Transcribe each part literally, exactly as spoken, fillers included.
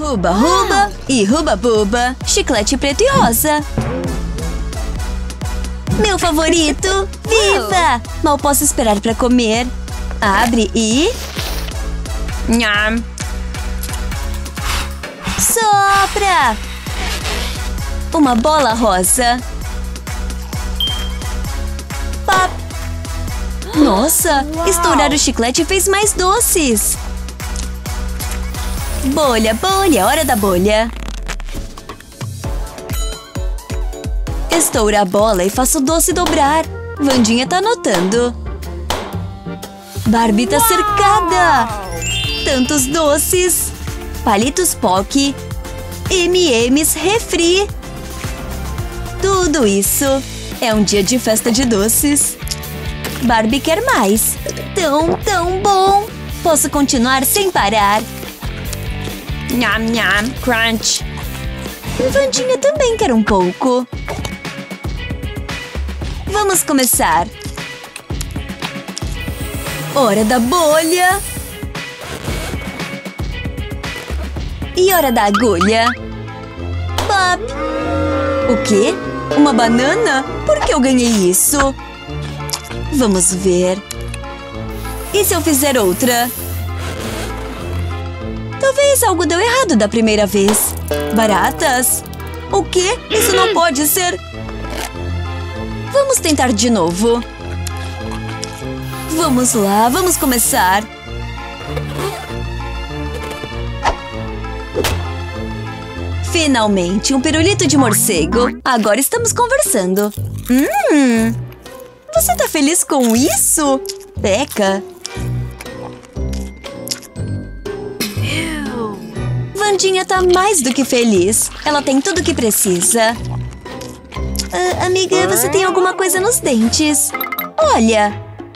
Uba Ruba e Ruba Buba. Chiclete preto e rosa. Meu favorito! Viva! Mal posso esperar pra comer. Abre e... Nham. Sopra! Uma bola rosa. Pop! Nossa! Estourar o chiclete fez mais doces. Bolha, bolha, hora da bolha. Estoura a bola e faço o doce dobrar. Wandinha tá anotando. Barbie tá cercada. Tantos doces. Palitos Pocky. M e M's refri. Tudo isso é um dia de festa de doces. Barbie quer mais. Tão, tão bom. Posso continuar sem parar. Nham, nham, crunch. Wandinha também quer um pouco. Vamos começar. Hora da bolha. E hora da agulha. Pop. O quê? Uma banana? Por que eu ganhei isso? Vamos ver. E se eu fizer outra? Talvez algo deu errado da primeira vez. Baratas? O quê? Isso não pode ser. Vamos tentar de novo. Vamos lá, vamos começar. Finalmente, um pirulito de morcego. Agora estamos conversando. Hum, você tá feliz com isso? Peca. Wandinha tá mais do que feliz. Ela tem tudo o que precisa. Uh, amiga, você tem alguma coisa nos dentes. Olha.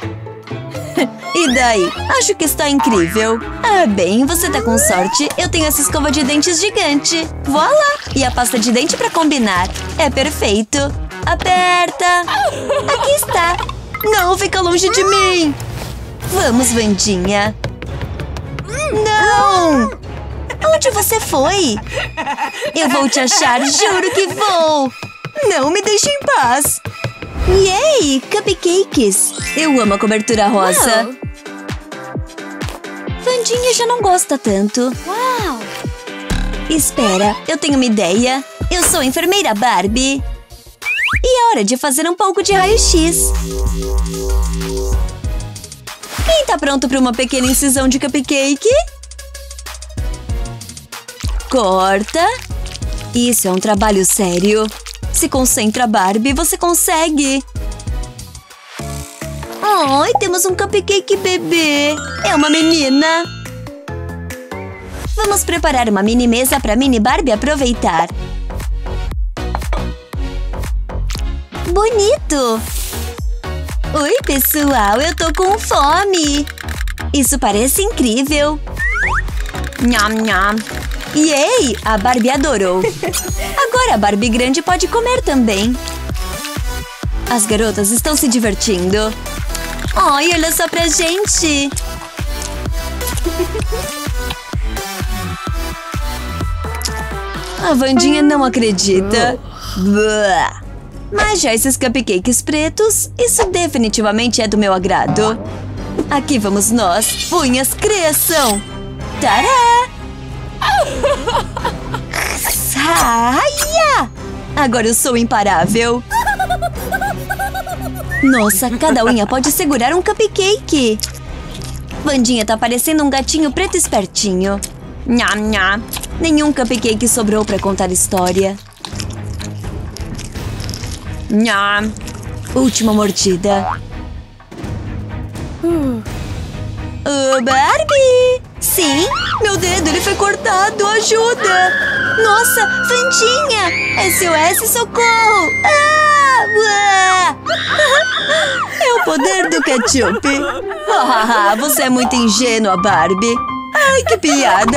E daí? Acho que está incrível. Ah, bem, você tá com sorte. Eu tenho essa escova de dentes gigante. Voilá! E a pasta de dente pra combinar. É perfeito. Aperta. Aqui está. Não, fica longe de mim. Vamos, Wandinha. Não! Onde você foi? Eu vou te achar, juro que vou. Não me deixe em paz. Yay! Cupcakes! Eu amo a cobertura rosa. Wandinha já não gosta tanto. Uau! Espera, eu tenho uma ideia. Eu sou a enfermeira Barbie. E é hora de fazer um pouco de raio-x. Quem tá pronto para uma pequena incisão de cupcake? Corta. Isso é um trabalho sério. Se concentra, Barbie, você consegue. Ai, temos um cupcake bebê. É uma menina. Vamos preparar uma mini mesa para mini Barbie aproveitar. Bonito. Oi, pessoal, eu tô com fome. Isso parece incrível. Nham, nham. Yay! A Barbie adorou. Agora a Barbie grande pode comer também. As garotas estão se divertindo. Ai, olha só pra gente. A Wandinha não acredita. Blá. Mas já esses cupcakes pretos, isso definitivamente é do meu agrado. Aqui vamos nós. Unhas cresçam. Tará! Saia! Agora eu sou imparável. Nossa, cada unha pode segurar um cupcake. Wandinha tá parecendo um gatinho preto espertinho. Nham, nham. Nenhum cupcake sobrou pra contar história. Nham. Última mordida. Oh, Barbie! Sim? Meu dedo, ele foi cortado! Ajuda! Nossa, Wandinha! S O S, socorro! Ah! Uá! É o poder do ketchup! Ah, você é muito ingênua, Barbie! Ai, que piada!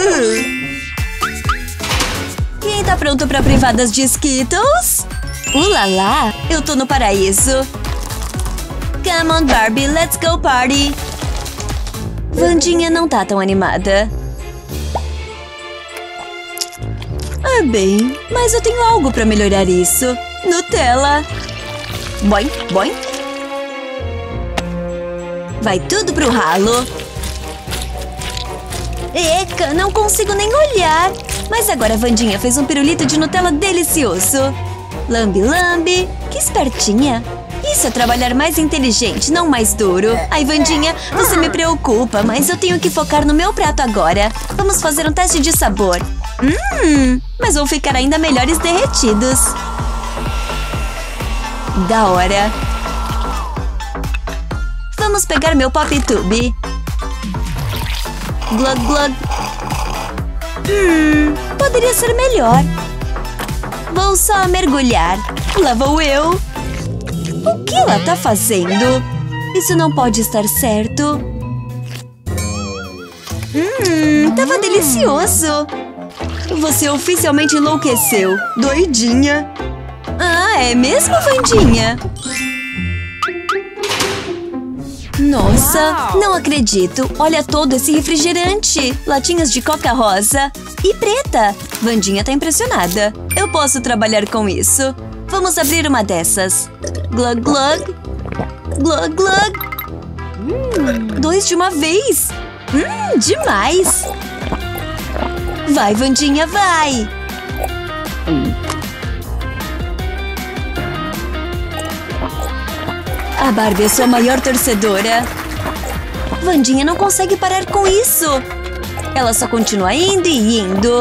Quem tá pronto pra privadas de Skittles? Ulala! Eu tô no paraíso! Come on, Barbie, let's go party! Wandinha não tá tão animada. Ah, bem, mas eu tenho algo pra melhorar isso. Nutella. Boing, boing. Vai tudo pro ralo. Eca, não consigo nem olhar. Mas agora a Wandinha fez um pirulito de Nutella delicioso. Lambe, lambe. Que espertinha. Isso é trabalhar mais inteligente, não mais duro. Ai, Wandinha, você me preocupa, mas eu tenho que focar no meu prato agora. Vamos fazer um teste de sabor. Hum, mas vão ficar ainda melhores derretidos. Da hora. Vamos pegar meu Pop Tube. Glug, glug. Hum, poderia ser melhor. Vou só mergulhar. Lá vou eu. O que ela tá fazendo? Isso não pode estar certo. Hum, tava delicioso. Você oficialmente enlouqueceu. Doidinha. Ah, é mesmo, Wandinha? Nossa, não acredito. Olha todo esse refrigerante. Latinhas de coca rosa e preta. Wandinha tá impressionada. Eu posso trabalhar com isso. Vamos abrir uma dessas. Glug, glug. Glug, glug. Hum, dois de uma vez. Hum, demais. Vai, Wandinha, vai. A Barbie é sua maior torcedora. Wandinha não consegue parar com isso. Ela só continua indo e indo.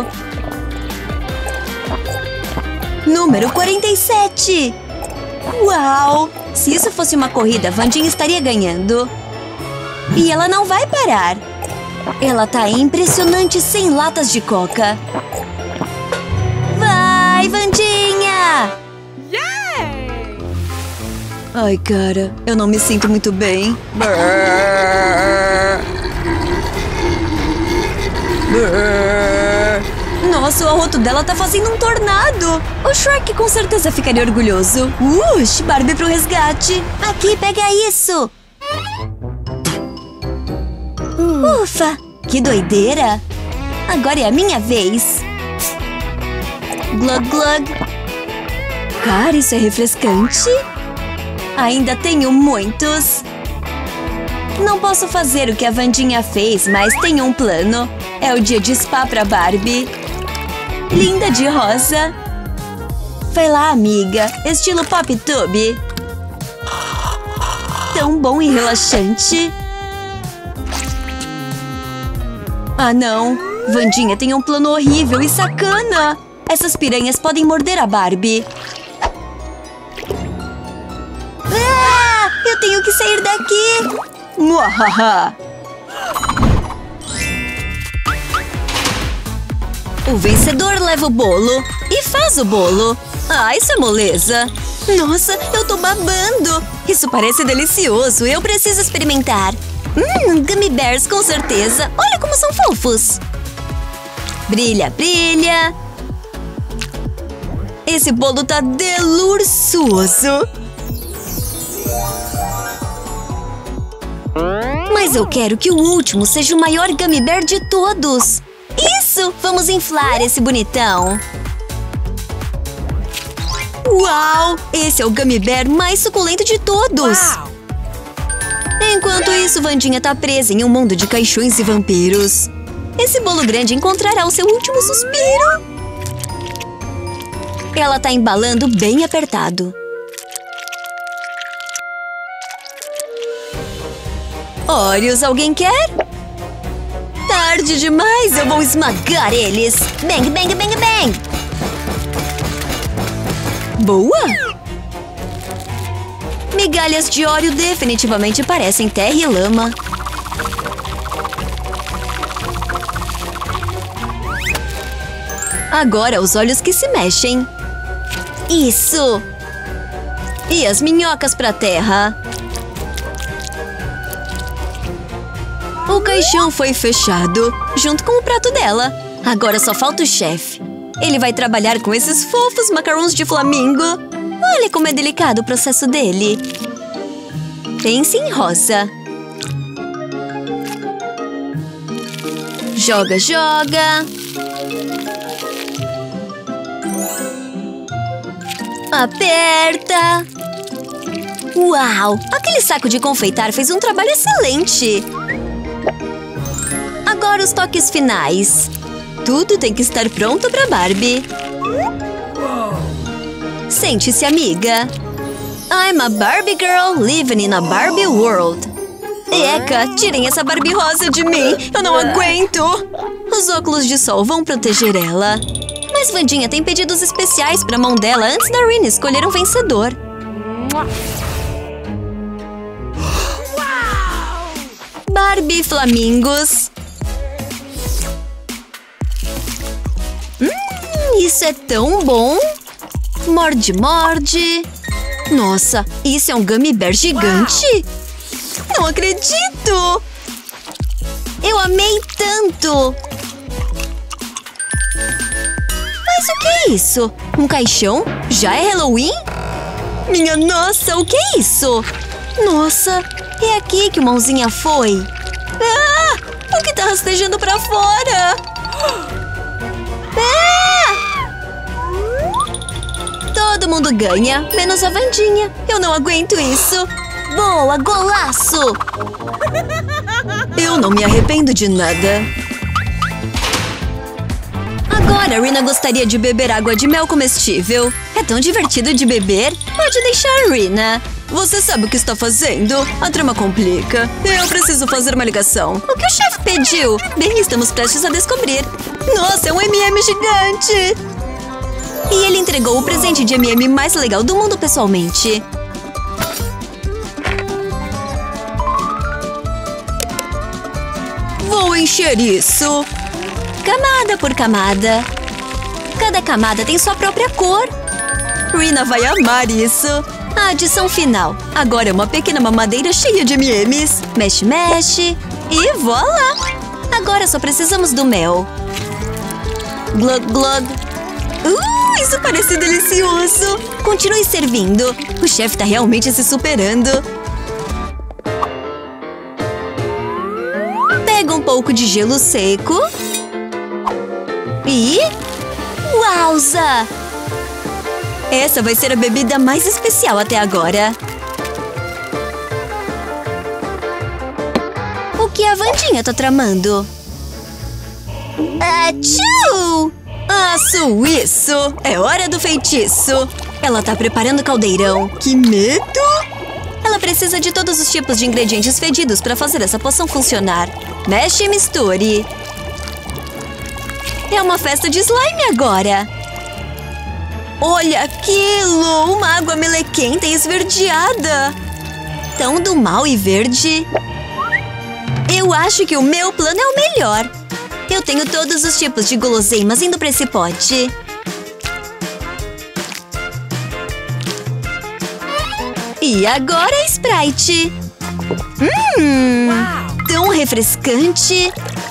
Número quarenta e sete. Uau! Se isso fosse uma corrida, Wandinha estaria ganhando. E ela não vai parar. Ela tá impressionante sem latas de coca. Vai, Wandinha! Ai, cara, eu não me sinto muito bem. Nossa, o arroto dela tá fazendo um tornado. O Shrek com certeza ficaria orgulhoso. Ush, Barbie pro resgate. Aqui, pega isso. Ufa, que doideira. Agora é a minha vez. Glug, glug. Cara, isso é refrescante. Ainda tenho muitos. Não posso fazer o que a Wandinha fez, mas tenho um plano. É o dia de spa pra Barbie. Linda de rosa. Vai lá, amiga. Estilo Pop Tube. Tão bom e relaxante. Ah, não. Wandinha tem um plano horrível e sacana. Essas piranhas podem morder a Barbie. Eu tenho que sair daqui! Muahaha! O vencedor leva o bolo e faz o bolo. Ah, isso é moleza! Nossa, eu tô babando! Isso parece delicioso, eu preciso experimentar! Hum, Gummy Bears com certeza! Olha como são fofos! Brilha, brilha! Esse bolo tá delicioso! Mas eu quero que o último seja o maior Gummy Bear de todos! Isso! Vamos inflar esse bonitão! Uau! Esse é o Gummy Bear mais suculento de todos! Uau. Enquanto isso, Wandinha tá presa em um mundo de caixões e vampiros. Esse bolo grande encontrará o seu último suspiro! Ela tá embalando bem apertado. Oreos, alguém quer? Tarde demais, eu vou esmagar eles! Bang, bang, bang, bang! Boa! Migalhas de Oreo definitivamente parecem terra e lama. Agora os olhos que se mexem. Isso! E as minhocas pra terra. O caixão foi fechado, junto com o prato dela. Agora só falta o chefe. Ele vai trabalhar com esses fofos macarrons de flamingo. Olha como é delicado o processo dele. Pense em rosa. Joga, joga. Aperta! Uau! Aquele saco de confeitar fez um trabalho excelente! Agora os toques finais. Tudo tem que estar pronto para Barbie. Sente-se, amiga. I'm a Barbie girl living in a Barbie world. Eca, tirem essa Barbie rosa de mim. Eu não aguento. Os óculos de sol vão proteger ela. Mas Wandinha tem pedidos especiais para a mão dela antes da Rina escolher um vencedor. Barbie Flamingos. Hum, isso é tão bom. Morde, morde. Nossa, isso é um gummy bear gigante. Não acredito. Eu amei tanto. Mas o que é isso? Um caixão? Já é Halloween? Minha nossa, o que é isso? Nossa, é aqui que o mãozinha foi. Ah! O que tá rastejando pra fora? Ah! Todo mundo ganha, menos a Wandinha. Eu não aguento isso. Boa, golaço! Eu não me arrependo de nada. Agora a Rina gostaria de beber água de mel comestível. É tão divertido de beber. Pode deixar, Rina. Você sabe o que está fazendo? A trama complica. Eu preciso fazer uma ligação. O que o chefe pediu? Bem, estamos prestes a descobrir. Nossa, é um M e M gigante! E ele entregou o presente de M e M mais legal do mundo pessoalmente. Vou encher isso. Camada por camada. Cada camada tem sua própria cor. Rina vai amar isso. A adição final. Agora é uma pequena mamadeira cheia de M e Ms. Mexe, mexe. E voilá! Agora só precisamos do mel. Glug, glug. Uh, isso parece delicioso. Continue servindo. O chefe tá realmente se superando. Pega um pouco de gelo seco. E... Uauza! Essa vai ser a bebida mais especial até agora. O que a Wandinha tá tramando? Atchoo! Aço isso! É hora do feitiço! Ela tá preparando o caldeirão. Que medo! Ela precisa de todos os tipos de ingredientes fedidos para fazer essa poção funcionar. Mexe e misture. É uma festa de slime agora! Olha aquilo! Uma água melequenta e esverdeada! Tão do mal e verde! Eu acho que o meu plano é o melhor! Eu tenho todos os tipos de guloseimas indo para esse pote. E agora é Sprite! Hum! Tão refrescante!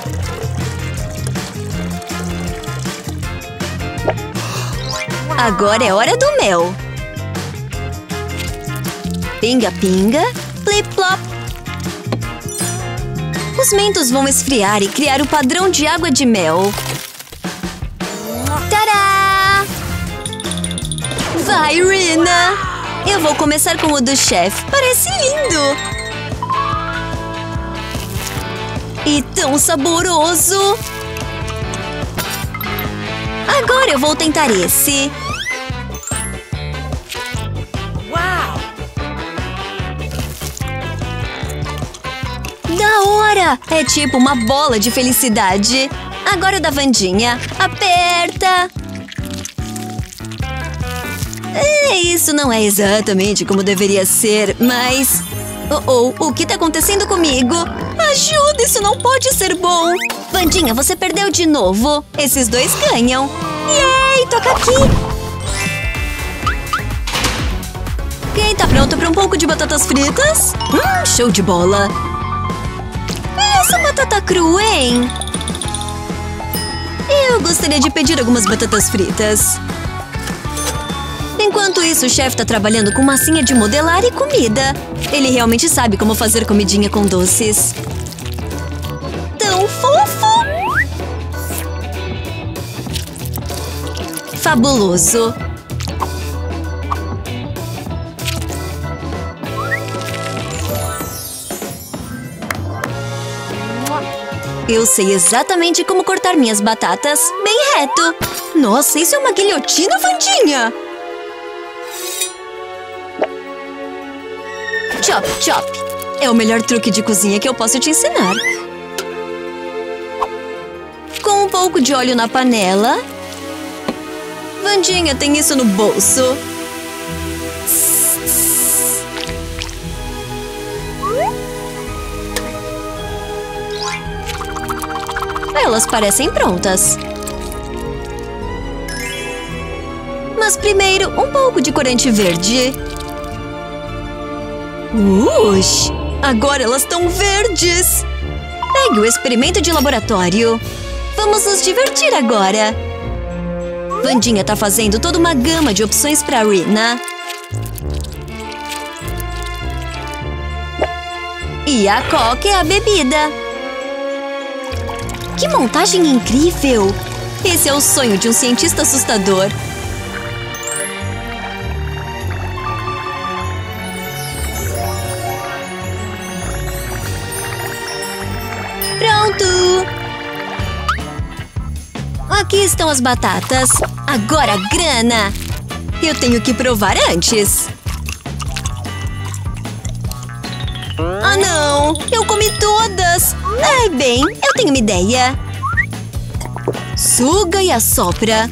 Agora é hora do mel. Pinga, pinga, flip, flop. Os mentos vão esfriar e criar o padrão de água de mel. Tadá! Vai, Rina! Eu vou começar com o do chefe. Parece lindo! E tão saboroso! Agora eu vou tentar esse. Da hora! É tipo uma bola de felicidade. Agora da Wandinha. Aperta! É, isso não é exatamente como deveria ser, mas... Oh, oh, o que tá acontecendo comigo? Ajuda, isso não pode ser bom! Wandinha, você perdeu de novo. Esses dois ganham. Yay, toca aqui! Quem tá pronto pra um pouco de batatas fritas? Hum, show de bola! E essa batata crua, hein? Eu gostaria de pedir algumas batatas fritas. Enquanto isso, o chefe tá trabalhando com massinha de modelar e comida. Ele realmente sabe como fazer comidinha com doces. Tão fofo! Fabuloso! Eu sei exatamente como cortar minhas batatas bem reto. Nossa, isso é uma guilhotina, Vandinha! Chop, chop. É o melhor truque de cozinha que eu posso te ensinar. Com um pouco de óleo na panela. Vandinha tem isso no bolso. Elas parecem prontas. Mas primeiro, um pouco de corante verde. Ush! Agora elas estão verdes! Pegue o experimento de laboratório. Vamos nos divertir agora. Vandinha tá fazendo toda uma gama de opções para Rina. E a Coca é a bebida. Que montagem incrível! Esse é o sonho de um cientista assustador. Pronto! Aqui estão as batatas. Agora a grana! Eu tenho que provar antes. Ah, não! Eu comi todas! Ai, bem, eu tenho uma ideia. Suga e assopra.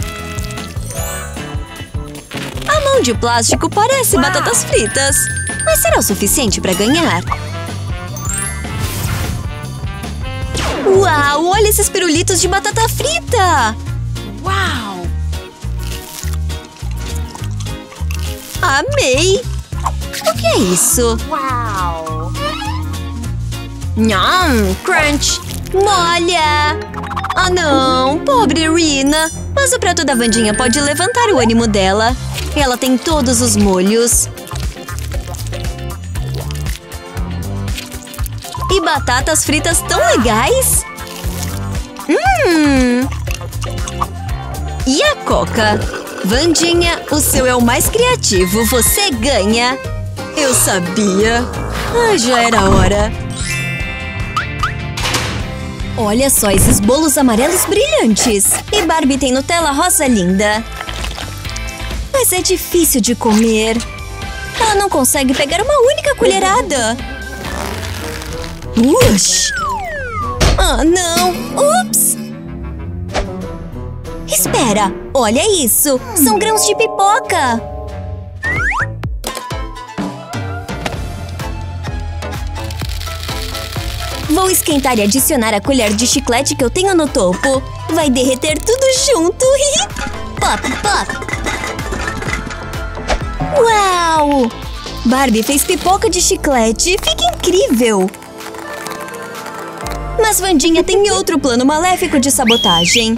A mão de plástico parece batatas fritas. Mas será o suficiente para ganhar? Uau! Olha esses pirulitos de batata frita! Uau! Amei! O que é isso? Uau! Nham! Crunch! Molha! Ah, não! Pobre Rina! Mas o prato da Vandinha pode levantar o ânimo dela. Ela tem todos os molhos. E batatas fritas tão legais! Hum! E a Coca? Vandinha, o seu é o mais criativo. Você ganha! Eu sabia! Ah, já era hora! Olha só esses bolos amarelos brilhantes! E Barbie tem Nutella rosa linda. Mas é difícil de comer. Ela não consegue pegar uma única colherada. Ush! Ah, não! Ups! Espera! Olha isso! São grãos de pipoca! Vou esquentar e adicionar a colher de chiclete que eu tenho no topo. Vai derreter tudo junto! Pop, pop! Uau! Barbie fez pipoca de chiclete! Fica incrível! Mas Vandinha tem outro plano maléfico de sabotagem.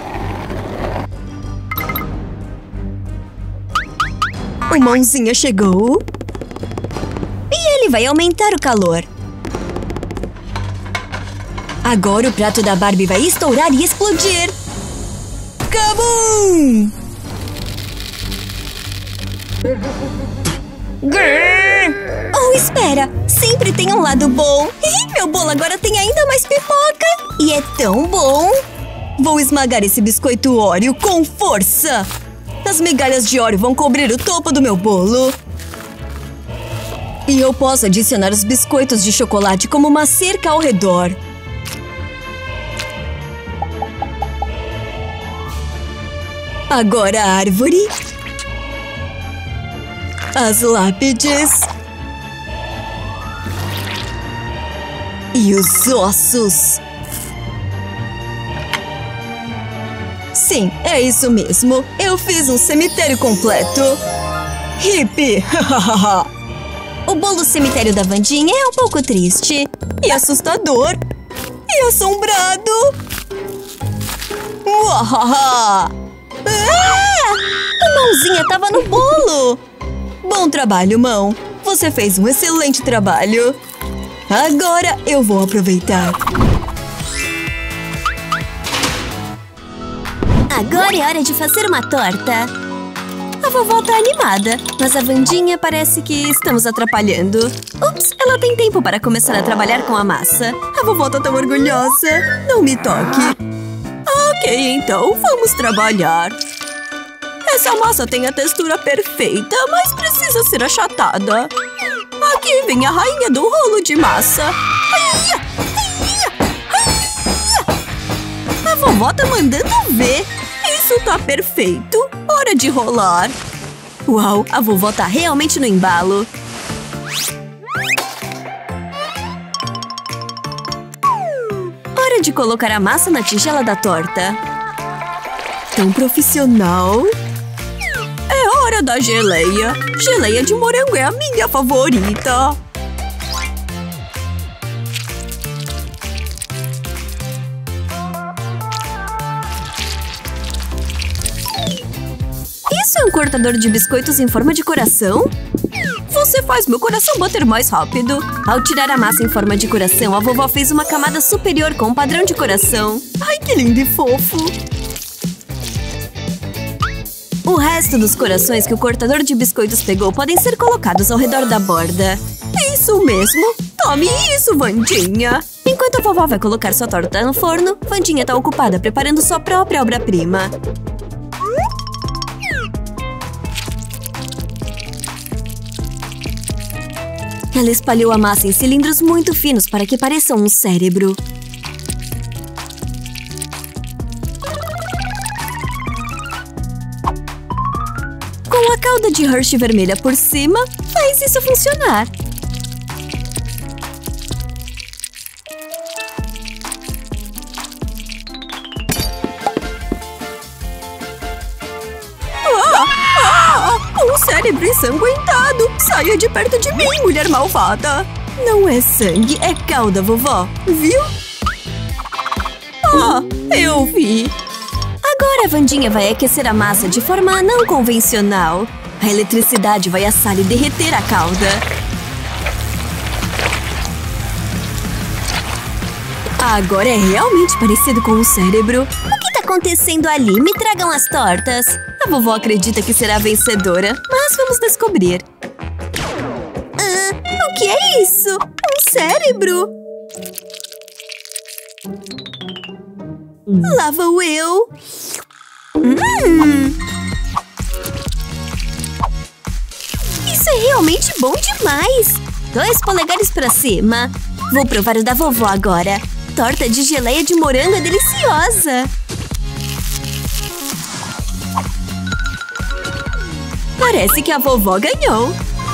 O Mãozinha chegou. E ele vai aumentar o calor. Agora o prato da Barbie vai estourar e explodir. Kabum! Oh, espera! Sempre tem um lado bom. Meu bolo agora tem ainda mais pipoca. E é tão bom. Vou esmagar esse biscoito Oreo com força. As migalhas de Oreo vão cobrir o topo do meu bolo. E eu posso adicionar os biscoitos de chocolate como uma cerca ao redor. Agora a árvore. As lápides. E os ossos. Sim, é isso mesmo. Eu fiz um cemitério completo. Hippie! O bolo cemitério da Vandinha é um pouco triste. E assustador. E assombrado. Uahaha! Ah! A Mãozinha tava no bolo! Bom trabalho, Mão. Você fez um excelente trabalho. Agora eu vou aproveitar. Agora é hora de fazer uma torta. A vovó tá animada, mas a Wandinha parece que estamos atrapalhando. Ups, ela tem tempo para começar a trabalhar com a massa. A vovó tá tão orgulhosa. Não me toque. Ok, então vamos trabalhar. Essa massa tem a textura perfeita, mas precisa ser achatada. Aqui vem a rainha do rolo de massa. Ai, ai, ai. A vovó tá mandando ver. Isso tá perfeito. Hora de rolar. Uau, a vovó tá realmente no embalo. Hora de colocar a massa na tigela da torta. Tão profissional. É hora da geleia. Geleia de morango é a minha favorita. Isso é um cortador de biscoitos em forma de coração? Você faz meu coração bater mais rápido. Ao tirar a massa em forma de coração, a vovó fez uma camada superior com um padrão de coração. Ai, que lindo e fofo! O resto dos corações que o cortador de biscoitos pegou podem ser colocados ao redor da borda. Isso mesmo! Tome isso, Wandinha! Enquanto a vovó vai colocar sua torta no forno, Wandinha tá ocupada preparando sua própria obra-prima. Ela espalhou a massa em cilindros muito finos para que pareçam um cérebro. Com a calda de Hershey vermelha por cima, faz isso funcionar. Um cérebro ensanguentado! Saia de perto de mim, mulher malvada! Não é sangue, é calda, vovó. Viu? Ah, eu vi! Agora a Wandinha vai aquecer a massa de forma não convencional. A eletricidade vai assar e derreter a calda. Agora é realmente parecido com um cérebro. O que tá acontecendo ali? Me tragam as tortas. A vovó acredita que será vencedora, mas vamos descobrir. Ah, o que é isso? Um cérebro? Lá vou eu. Hum. Isso é realmente bom demais. Dois polegares pra cima. Vou provar o da vovó agora. Torta de geleia de morango é deliciosa. Parece que a vovó ganhou.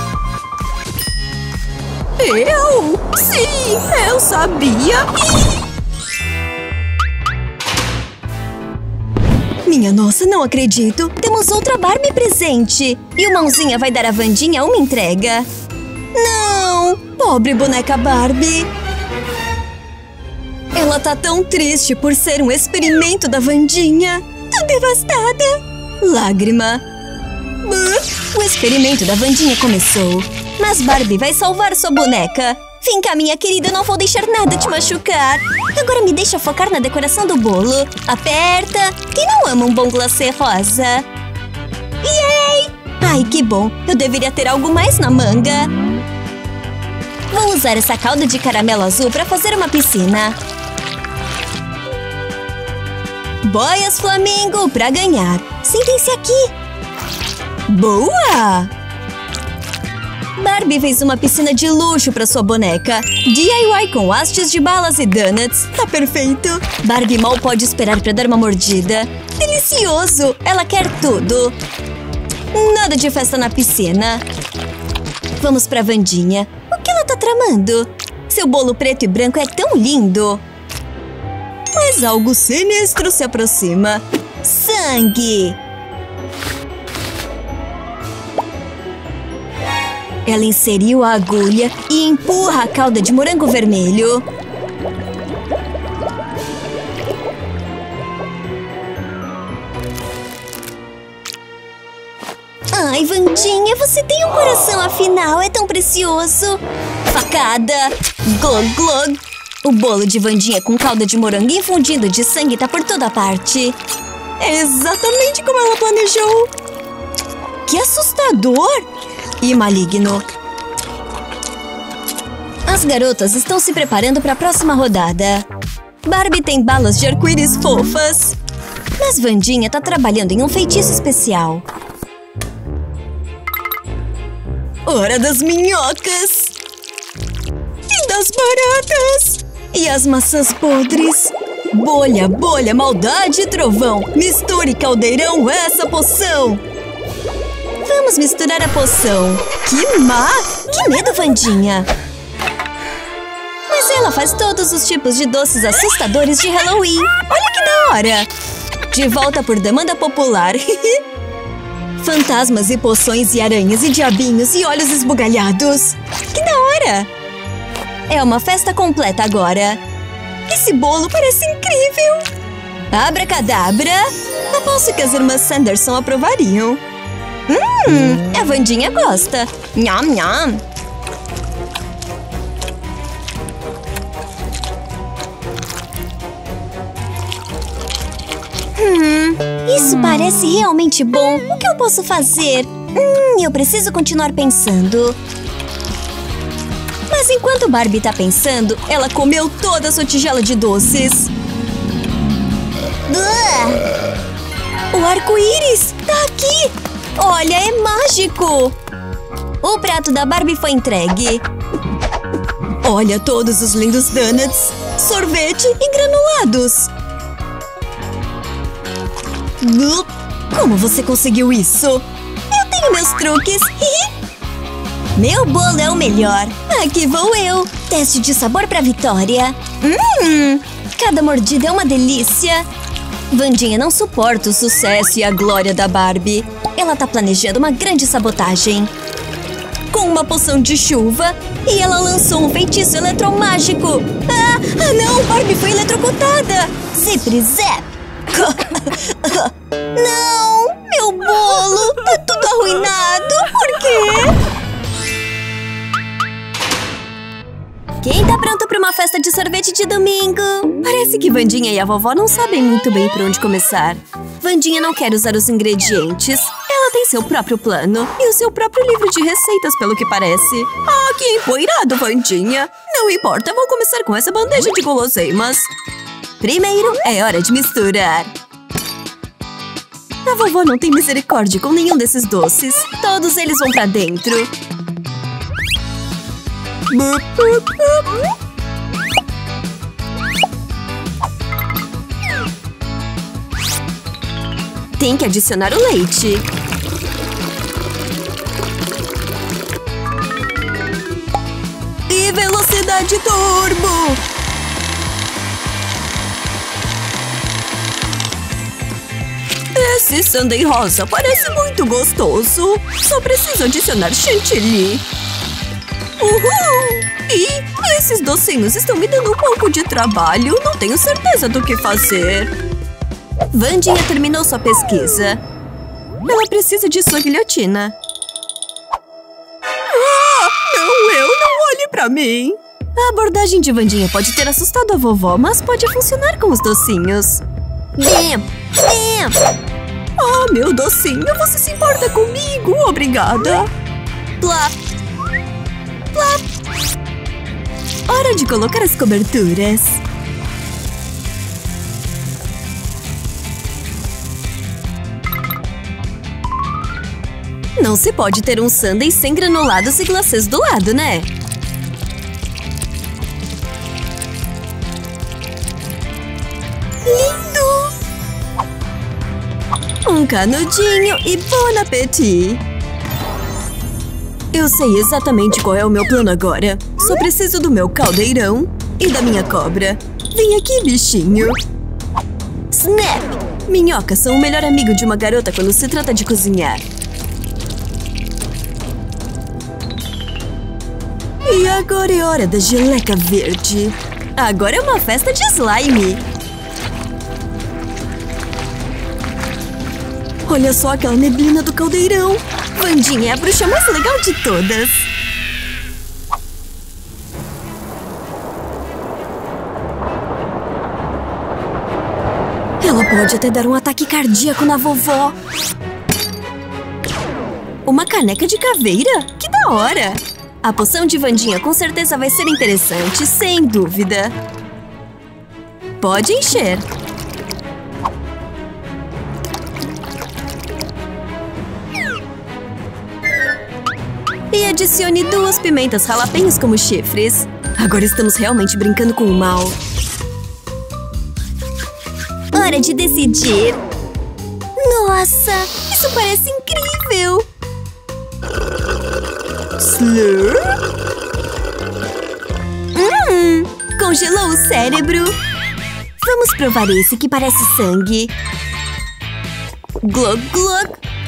Eu? Sim, eu sabia. Minha nossa, não acredito. Temos outra Barbie presente. E o Mãozinha vai dar a Wandinha uma entrega. Não! Pobre boneca Barbie. Ela tá tão triste por ser um experimento da Wandinha. Tô devastada. Lágrima. O experimento da Wandinha começou. Mas Barbie vai salvar sua boneca. Vem cá, minha querida, eu não vou deixar nada te machucar. Agora me deixa focar na decoração do bolo. Aperta. Quem não ama um bom glacê rosa? Yay! Ai, que bom. Eu deveria ter algo mais na manga. Vou usar essa calda de caramelo azul para fazer uma piscina. Boias Flamingo para ganhar. Sentem-se aqui. Boa! Barbie fez uma piscina de luxo para sua boneca. D I Y com hastes de balas e donuts. Tá perfeito. Barbie mal pode esperar para dar uma mordida. Delicioso! Ela quer tudo. Nada de festa na piscina. Vamos pra Wandinha. O que ela tá tramando? Seu bolo preto e branco é tão lindo. Mas algo sinistro se aproxima. Sangue! Ela inseriu a agulha e empurra a calda de morango vermelho. Ai, Wandinha, você tem um coração afinal, é tão precioso. Facada! Glog, glog! O bolo de Wandinha com calda de morango infundido de sangue tá por toda parte. É exatamente como ela planejou. que assustador! E maligno. As garotas estão se preparando para a próxima rodada. Barbie tem balas de arco-íris fofas. Mas Wandinha tá trabalhando em um feitiço especial. Hora das minhocas! E das baratas! E as maçãs podres! Bolha, bolha, maldade e trovão! Misture, caldeirão, essa poção! Vamos misturar a poção! Que má! Que medo, Wandinha! Mas ela faz todos os tipos de doces assustadores de Halloween! Olha que da hora! De volta por demanda popular! Fantasmas e poções e aranhas e diabinhos e olhos esbugalhados! Que da hora! É uma festa completa agora! Esse bolo parece incrível! Abracadabra! Aposto que as irmãs Sanderson aprovariam! Hum, a Wandinha gosta! Nham, nham! Hum, isso parece realmente bom. O que eu posso fazer? Hum, eu preciso continuar pensando. Mas enquanto Barbie tá pensando, ela comeu toda a sua tigela de doces. Uah! O arco-íris tá aqui! Olha, é mágico! O prato da Barbie foi entregue. Olha todos os lindos donuts, sorvete e granulados. Como você conseguiu isso? Eu tenho meus truques. Meu bolo é o melhor. Aqui vou eu. Teste de sabor pra vitória. Hum, cada mordida é uma delícia. Wandinha não suporta o sucesso e a glória da Barbie. Ela tá planejando uma grande sabotagem. Com uma poção de chuva. E ela lançou um feitiço eletromágico. Ah, ah não, Barbie foi eletrocutada. Zipri zap. Não, meu bolo tá tudo arruinado. Por quê? Quem tá pronto pra uma festa de sorvete de domingo? Parece que Wandinha e a vovó não sabem muito bem por onde começar. Wandinha não quer usar os ingredientes. Ela tem seu próprio plano e o seu próprio livro de receitas, pelo que parece. Ah, que empoeirado, Wandinha! Não importa, vou começar com essa bandeja de guloseimas. Primeiro, é hora de misturar. A vovó não tem misericórdia com nenhum desses doces. Todos eles vão pra dentro. Tem que adicionar o leite. E velocidade turbo! Esse sundae rosa parece muito gostoso. Só preciso adicionar chantilly. Uhul! E esses docinhos estão me dando um pouco de trabalho. Não tenho certeza do que fazer. Wandinha terminou sua pesquisa. Ela precisa de sua guilhotina. Ah, não, eu não olhe pra mim. A abordagem de Wandinha pode ter assustado a vovó, mas pode funcionar com os docinhos. Bam! Bam! Oh, meu docinho, você se importa comigo? Obrigada! Plá! Plá! Hora de colocar as coberturas. Não se pode ter um sundae sem granulados e glacês do lado, né? Lindo! Um canudinho e bon appétit! Eu sei exatamente qual é o meu plano agora. Só preciso do meu caldeirão e da minha cobra. Vem aqui, bichinho! Snap! Minhocas são o melhor amigo de uma garota quando se trata de cozinhar. E agora é hora da geleca verde. Agora é uma festa de slime. Olha só aquela neblina do caldeirão. Wandinha é a bruxa mais legal de todas. Ela pode até dar um ataque cardíaco na vovó. Uma caneca de caveira? Que da hora! A poção de Wandinha com certeza vai ser interessante, sem dúvida. Pode encher. E adicione duas pimentas jalapeños como chifres. Agora estamos realmente brincando com o mal. Hora de decidir. Nossa, isso parece incrível! Slurp? Hum, congelou o cérebro. Vamos provar esse que parece sangue. Glug, glug.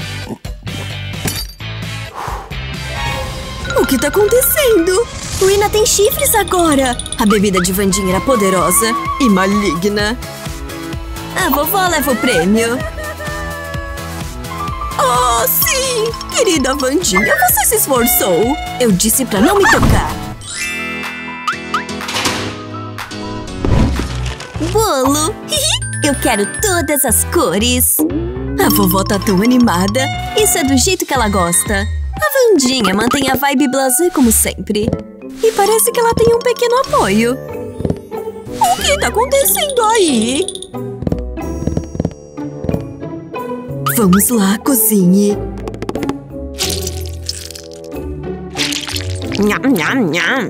O que tá acontecendo? Rina tem chifres agora! A bebida de Wandinha era poderosa e maligna. A vovó leva o prêmio. Oh, sim! Querida Wandinha, você se esforçou! Eu disse pra não me tocar. Bolo! Eu quero todas as cores! A vovó tá tão animada! Isso é do jeito que ela gosta! A Wandinha mantém a vibe blasé como sempre. E parece que ela tem um pequeno apoio. O que tá acontecendo aí? Vamos lá, cozinhe. Nham, nham, nham.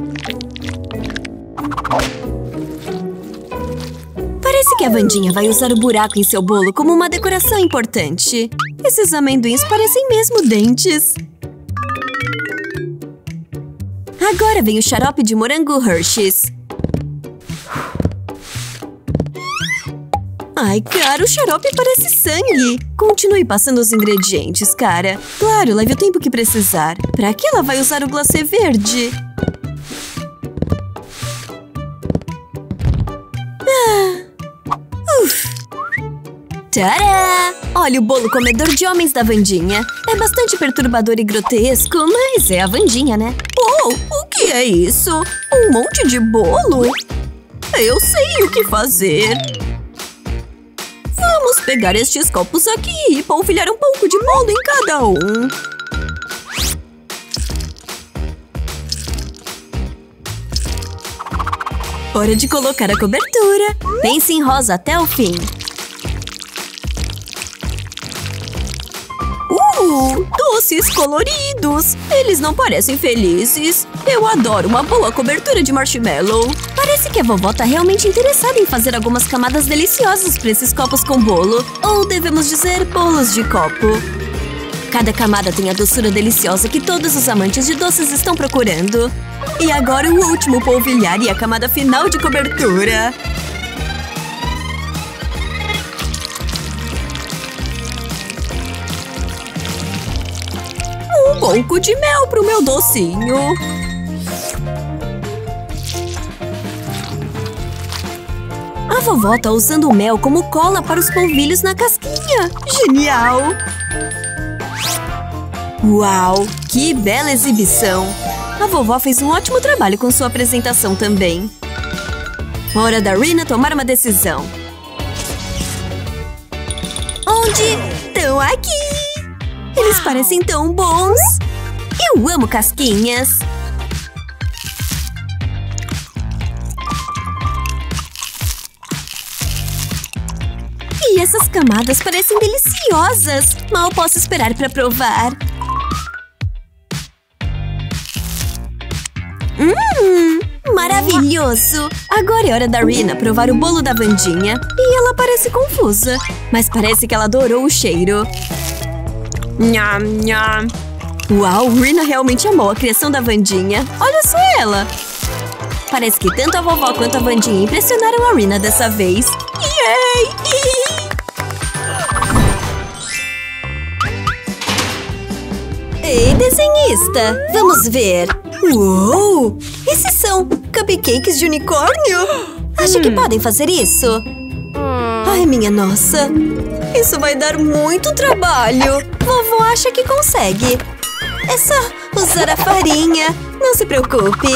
Parece que a Wandinha vai usar o buraco em seu bolo como uma decoração importante. Esses amendoins parecem mesmo dentes. Agora vem o xarope de morango Hershey's. Ai, cara, o xarope parece sangue. Continue passando os ingredientes, cara. Claro, leve o tempo que precisar. Pra que ela vai usar o glacê verde? Ah. Uf. Tadá! Olha o bolo comedor de homens da Wandinha. É bastante perturbador e grotesco, mas é a Wandinha, né? Oh, o que é isso? Um monte de bolo? Eu sei o que fazer. Vamos pegar estes copos aqui e polvilhar um pouco de bolo em cada um. Hora de colocar a cobertura. Pense em rosa até o fim. Uh, doces coloridos! Eles não parecem felizes. Eu adoro uma boa cobertura de marshmallow. Parece que a vovó tá realmente interessada em fazer algumas camadas deliciosas para esses copos com bolo. Ou devemos dizer, bolos de copo. Cada camada tem a doçura deliciosa que todos os amantes de doces estão procurando. E agora o último polvilhar e a camada final de cobertura. Um pouco de mel pro meu docinho. A vovó tá usando o mel como cola para os polvilhos na casquinha. Genial! Uau! Que bela exibição! A vovó fez um ótimo trabalho com sua apresentação também. Hora da Rina tomar uma decisão. Onde? Estão aqui! Eles parecem tão bons! Eu amo casquinhas! E essas camadas parecem deliciosas! Mal posso esperar para provar! Hum! Maravilhoso! Agora é hora da Rina provar o bolo da Wandinha. E ela parece confusa, mas parece que ela adorou o cheiro. Nham, nham. Uau, Rina realmente amou a criação da Wandinha. Olha só ela! Parece que tanto a vovó quanto a Wandinha impressionaram a Rina dessa vez. Yay! Ei, desenhista! Vamos ver! Uou! Esses são cupcakes de unicórnio? Acha que podem fazer isso? Ai, minha nossa! Isso vai dar muito trabalho! Vovó acha que consegue. É só usar a farinha. Não se preocupe.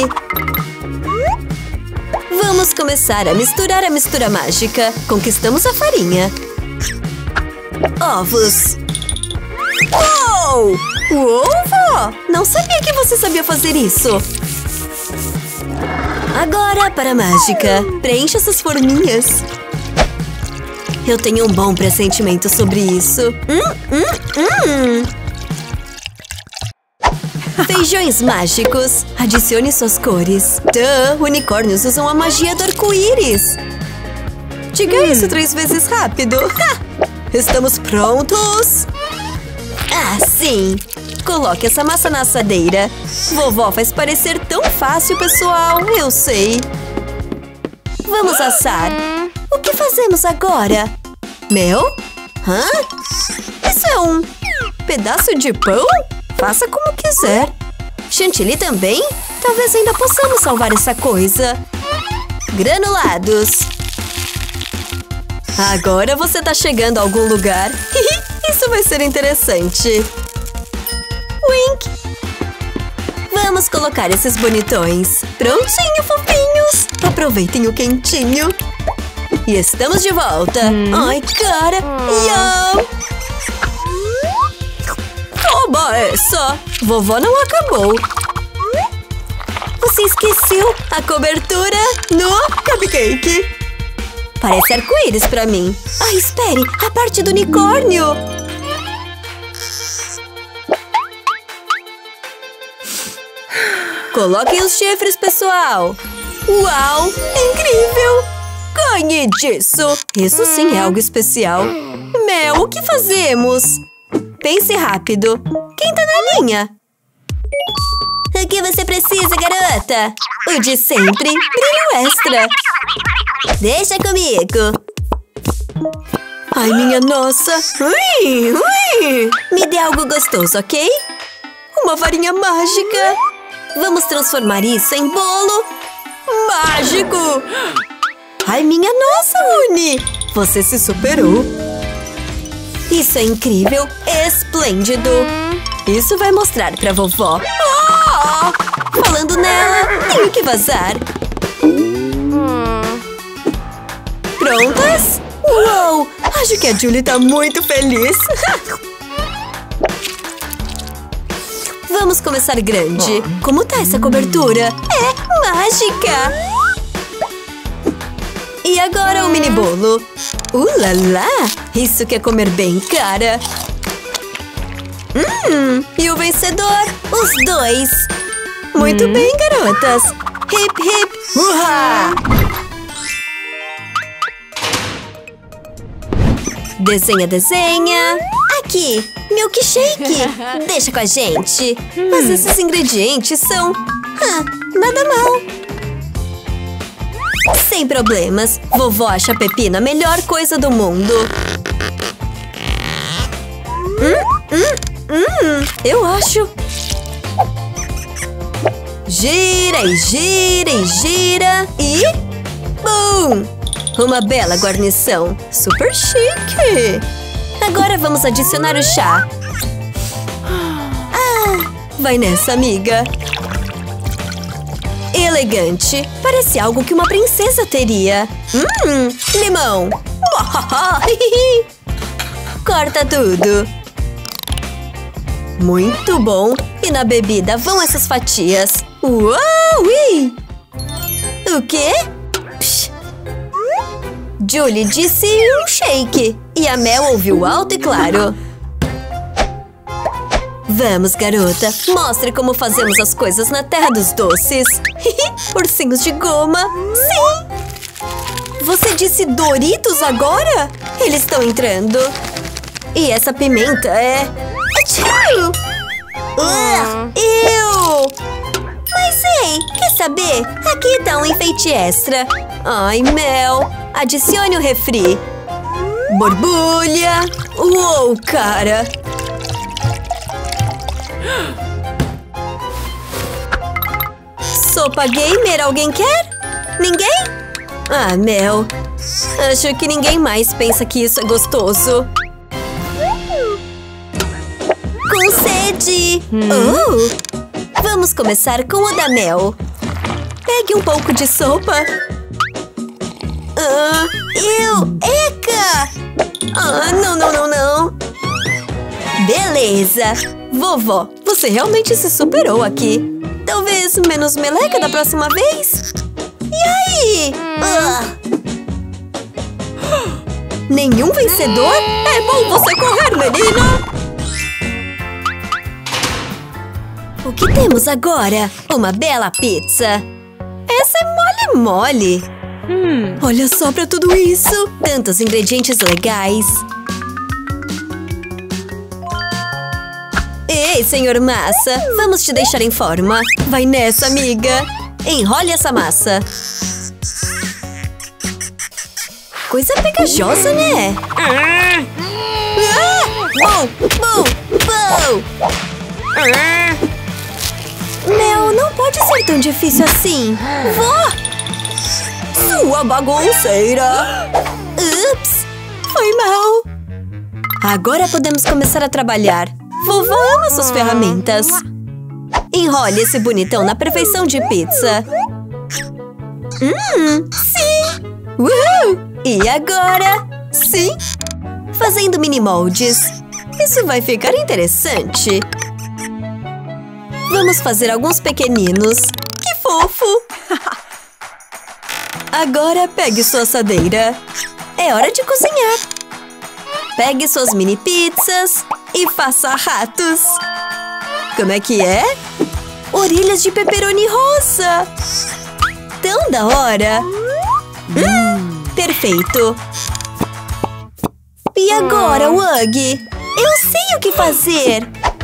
Vamos começar a misturar a mistura mágica. Conquistamos a farinha. Ovos. Oh! Uou! Uou, vó! Não sabia que você sabia fazer isso. Agora para a mágica. Preencha essas forminhas. Eu tenho um bom pressentimento sobre isso. Hum, hum, hum. Feijões mágicos. Adicione suas cores. Duh, unicórnios usam a magia do arco-íris. Diga hum. isso três vezes rápido. Ha! Estamos prontos? Ah, sim. Coloque essa massa na assadeira. Vovó faz parecer tão fácil, pessoal. Eu sei. Vamos assar. O que fazemos agora? Mel? Hã? Isso é um pedaço de pão? Faça como quiser. Chantilly também? Talvez ainda possamos salvar essa coisa. Granulados. Agora você tá chegando a algum lugar. Isso vai ser interessante. Wink. Vamos colocar esses bonitões. Prontinho, fofinhos. Aproveitem o quentinho. E estamos de volta. Hum. Ai, cara. Hum. Yum. Toma essa. Vovó não acabou. Você esqueceu a cobertura no cupcake. Parece arco-íris pra mim. Ah, espere! A parte do unicórnio! Coloquem os chifres, pessoal! Uau! Incrível! Ganhe disso! Isso sim é algo especial. Mel, o que fazemos? Pense rápido. Quem tá na linha? O que você precisa, garota? O de sempre. Brilho extra. Deixa comigo. Ai, minha nossa. Ui, ui. Me dê algo gostoso, ok? Uma varinha mágica. Vamos transformar isso em bolo mágico. Ai, minha nossa, Uni. Você se superou. Isso é incrível. Esplêndido. Isso vai mostrar pra vovó. Oh! Falando nela, tenho que vazar. Prontas? Uou! Acho que a Julie tá muito feliz. Vamos começar grande. Como tá essa cobertura? É mágica! E agora o mini bolo. Uh, lá, lá! Isso quer comer bem, cara. Hum, e o vencedor? Os dois. Muito hum. bem, garotas. Hip, hip, uhá! Desenha, desenha. Aqui, milkshake. Deixa com a gente. Mas esses ingredientes são… Ah, nada mal. Sem problemas. Vovó acha a pepina a melhor coisa do mundo. Hum, hum, hum. Eu acho… Gira e gira e gira. E… Bum! Uma bela guarnição. Super chique. Agora vamos adicionar o chá. Ah, vai nessa, amiga. Elegante. Parece algo que uma princesa teria. Hum, limão. Corta tudo. Muito bom. E na bebida vão essas fatias. Uau! Ui. O quê? Psh. Julie disse um shake. E a Mel ouviu alto e claro. Vamos, garota. Mostre como fazemos as coisas na terra dos doces. Ursinhos de goma. Sim! Você disse Doritos agora? Eles estão entrando. E essa pimenta é… Atchau! Uh, eu! Mas ei, quer saber? Aqui tá um enfeite extra. Ai, Mel. Adicione o refri. Borbulha. Uou, cara. Sopa gamer, alguém quer? Ninguém? Ah, Mel. Acho que ninguém mais pensa que isso é gostoso. Com sede! Hum. Oh! Vamos começar com o da Mel. Pegue um pouco de sopa. Ah, eu! Eca! Ah, não, não, não, não! Beleza! Vovó, você realmente se superou aqui. Talvez menos meleca da próxima vez? E aí? Uh. Nenhum vencedor? É bom você correr, menina! O que temos agora? Uma bela pizza. Essa é mole-mole. Hum. Olha só pra tudo isso! Tantos ingredientes legais. Ei, senhor massa! Vamos te deixar em forma. Vai nessa, amiga! Enrole essa massa. Coisa pegajosa, né? Ah! Bom, bom, bom! Mel, não pode ser tão difícil assim. Vó! Sua bagunceira! Ups! Foi mal. Agora podemos começar a trabalhar. Vovó ama suas ferramentas. Enrole esse bonitão na perfeição de pizza. Hum, sim! Uhul! E agora? Sim! Fazendo mini moldes. Isso vai ficar interessante. Vamos fazer alguns pequeninos. Que fofo! Agora pegue sua assadeira. É hora de cozinhar. Pegue suas mini pizzas e faça ratos. Como é que é? Orelhas de pepperoni rosa. Tão da hora. Hum, perfeito. E agora, Wug? Eu sei o que fazer.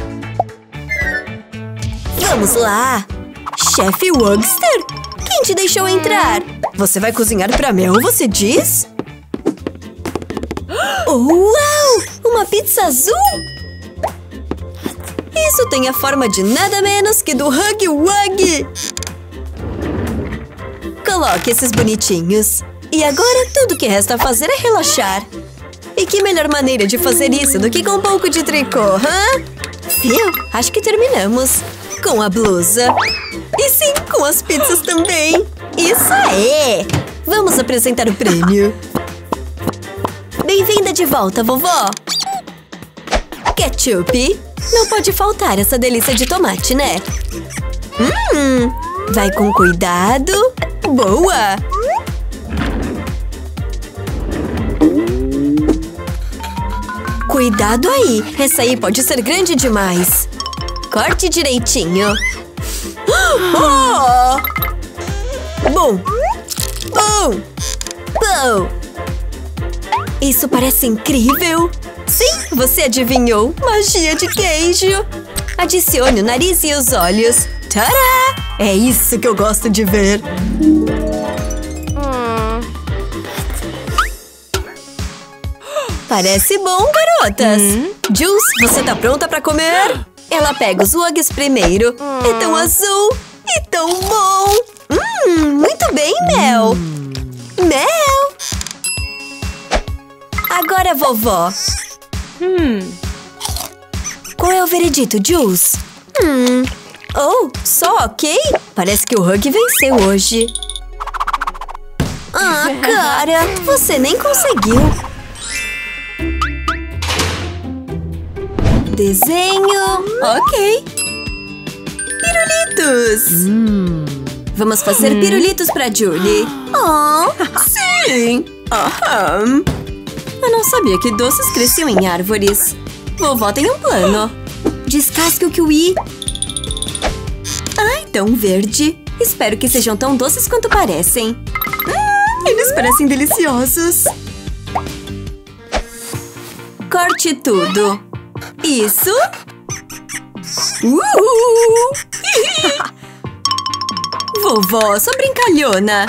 Vamos lá. Chefe Wugster? Quem te deixou entrar? Você vai cozinhar pra Mel, você diz? Uau! Uma pizza azul? Isso tem a forma de nada menos que do Huggy Wuggy! Coloque esses bonitinhos. E agora tudo que resta fazer é relaxar. E que melhor maneira de fazer isso do que com um pouco de tricô, hã? Viu? Acho que terminamos. Com a blusa. E sim, com as pizzas também. Isso aí! Vamos apresentar o prêmio. Bem-vinda de volta, vovó. Ketchup. Não pode faltar essa delícia de tomate, né? Hum, vai com cuidado. Boa! Cuidado aí. Essa aí pode ser grande demais. Corte direitinho. Oh! Bom. Bom. Bom. Isso parece incrível. Sim, você adivinhou. Magia de queijo. Adicione o nariz e os olhos. Tadá! É isso que eu gosto de ver. Hum. Parece bom, garotas. Hum. Jules, você tá pronta pra comer? Ela pega os Wugs primeiro. Hum. É tão azul e tão bom. Hum, muito bem, Mel. Hum. Mel. Agora, vovó. Hum. Qual é o veredito, Jules? Hum. Oh, só ok? Parece que o Hug venceu hoje. Ah, cara, você nem conseguiu. Desenho. Ok. Pirulitos. Hum. Vamos fazer hum. pirulitos pra Julie. Oh, sim. Aham. Eu não sabia que doces cresciam em árvores. Vovó tem um plano. Descasque o kiwi. Ai, tão verde. Espero que sejam tão doces quanto parecem. Hum, eles parecem deliciosos. Corte tudo. Isso. Uh! Vovó, sou brincalhona.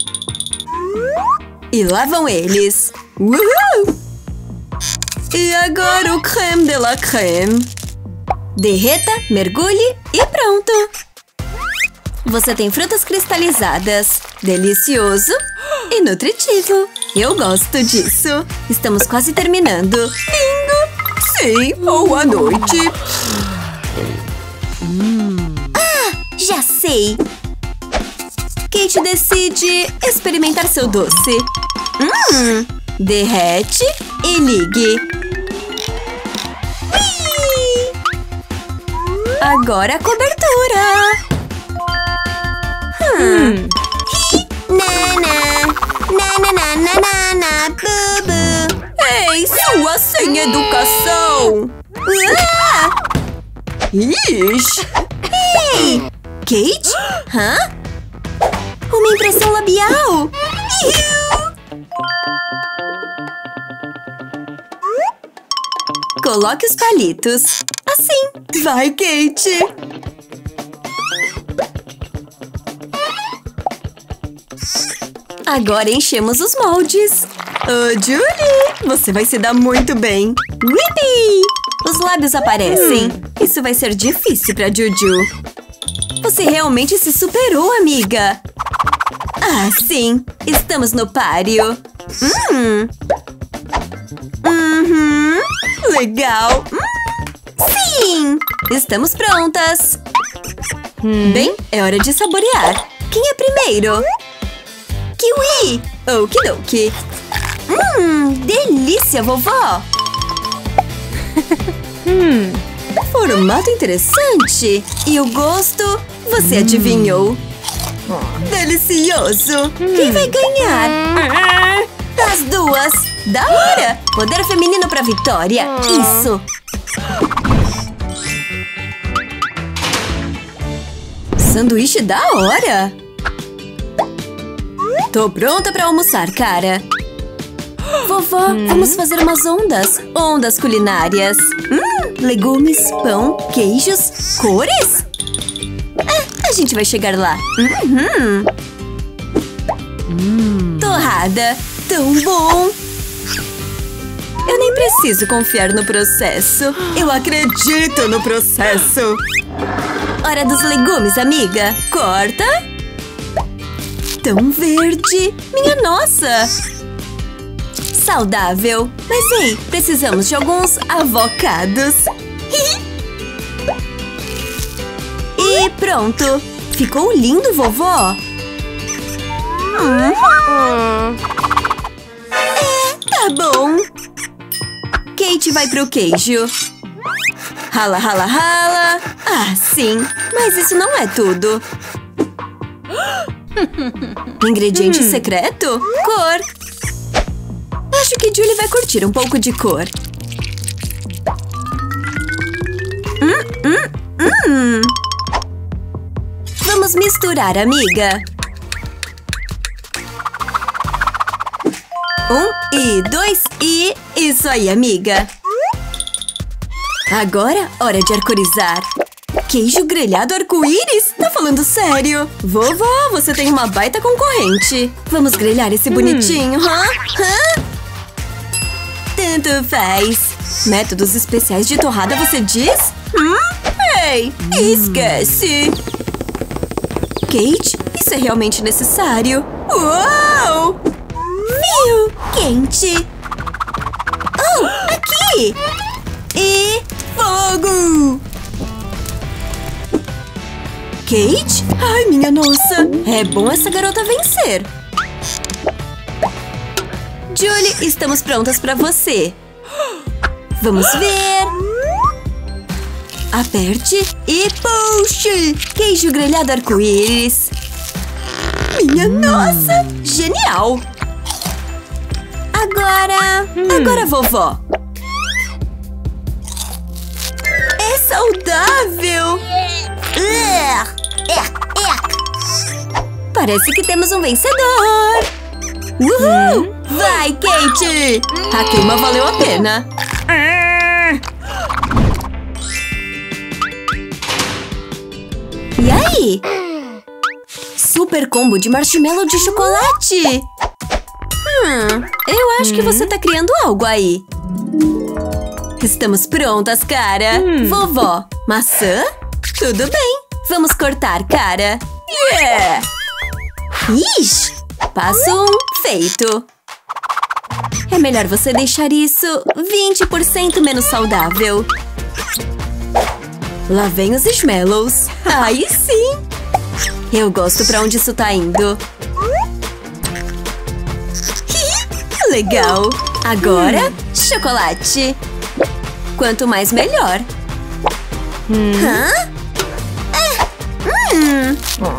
E lá vão eles. Uhul! E agora o creme de la creme. Derreta, mergulhe e pronto! Você tem frutas cristalizadas. Delicioso e nutritivo. Eu gosto disso. Estamos quase terminando. Bingo! Sim, boa noite. Ah, já sei. Kate decide experimentar seu doce. Hum, derrete e ligue. Ui! Agora a cobertura. Hum. Nana. Nana, nana, nana, bubu. Ei, sua sem educação. Ah! Ixi. Ei, Kate? Hã? Uma impressão labial. Iu. Coloque os palitos. Assim. Vai, Kate. Agora enchemos os moldes. Oh, Julie, você vai se dar muito bem. Whippy! Os lábios aparecem. Hum. Isso vai ser difícil pra Juju. Você realmente se superou, amiga. Ah, sim. Estamos no páreo. Hum. Uhum. Legal. Hum. Sim. Estamos prontas. Hum. Bem, é hora de saborear. Quem é primeiro? Kiwi! Okidoki! Hum, delícia, vovó! hum, formato interessante! E o gosto, você hum. adivinhou! Delicioso! Hum. Quem vai ganhar? Hum. As duas! Da hora! Poder feminino pra vitória! Hum. Isso! Sanduíche da hora! Tô pronta pra almoçar, cara. Vovó, hum. vamos fazer umas ondas. Ondas culinárias. Hum, legumes, pão, queijos, cores. Ah, a gente vai chegar lá. Uhum. Hum. Torrada. Tão bom. Eu nem preciso confiar no processo. Eu acredito no processo. Hora dos legumes, amiga. Corta. Tão verde! Minha nossa! Saudável! Mas ei, precisamos de alguns avocados! E pronto! Ficou lindo, vovó! Hum. É, tá bom! Kate vai pro queijo! Rala, rala, rala! Ah, sim! Mas isso não é tudo! Ingrediente hum. secreto? Cor. Acho que Julie vai curtir um pouco de cor. Hum, hum, hum. Vamos misturar, amiga. Um e dois e... Isso aí, amiga. Agora, hora de arcorizar. Queijo grelhado arco-íris? Tá falando sério? Vovó, você tem uma baita concorrente. Vamos grelhar esse hum. bonitinho, hã? Hã? Tanto faz. Métodos especiais de torrada, você diz? Hum? Ei, hum. esquece. Kate, isso é realmente necessário. Uau! Fio quente. Oh, aqui! E fogo! Kate? Ai, minha nossa! É bom essa garota vencer! Julie, estamos prontas pra você! Vamos ver! Aperte e puxe! Queijo grelhado arco-íris! Minha hum. nossa! Genial! Agora... Hum. Agora, vovó! É saudável! Uh. Parece que temos um vencedor! Uhul! Hum. Vai, Kate! A queima valeu a pena! E aí? Super combo de marshmallow de chocolate! Hum, eu acho hum. que você tá criando algo aí! Estamos prontas, cara! Hum. Vovó, maçã? Tudo bem! Vamos cortar, cara! Yeah! Ixi! Passo um, feito! É melhor você deixar isso vinte por cento menos saudável. Lá vem os marshmallows. Aí sim! Eu gosto pra onde isso tá indo. Legal! Agora, chocolate. Quanto mais, melhor. Hum. Hã? Ah. Hum.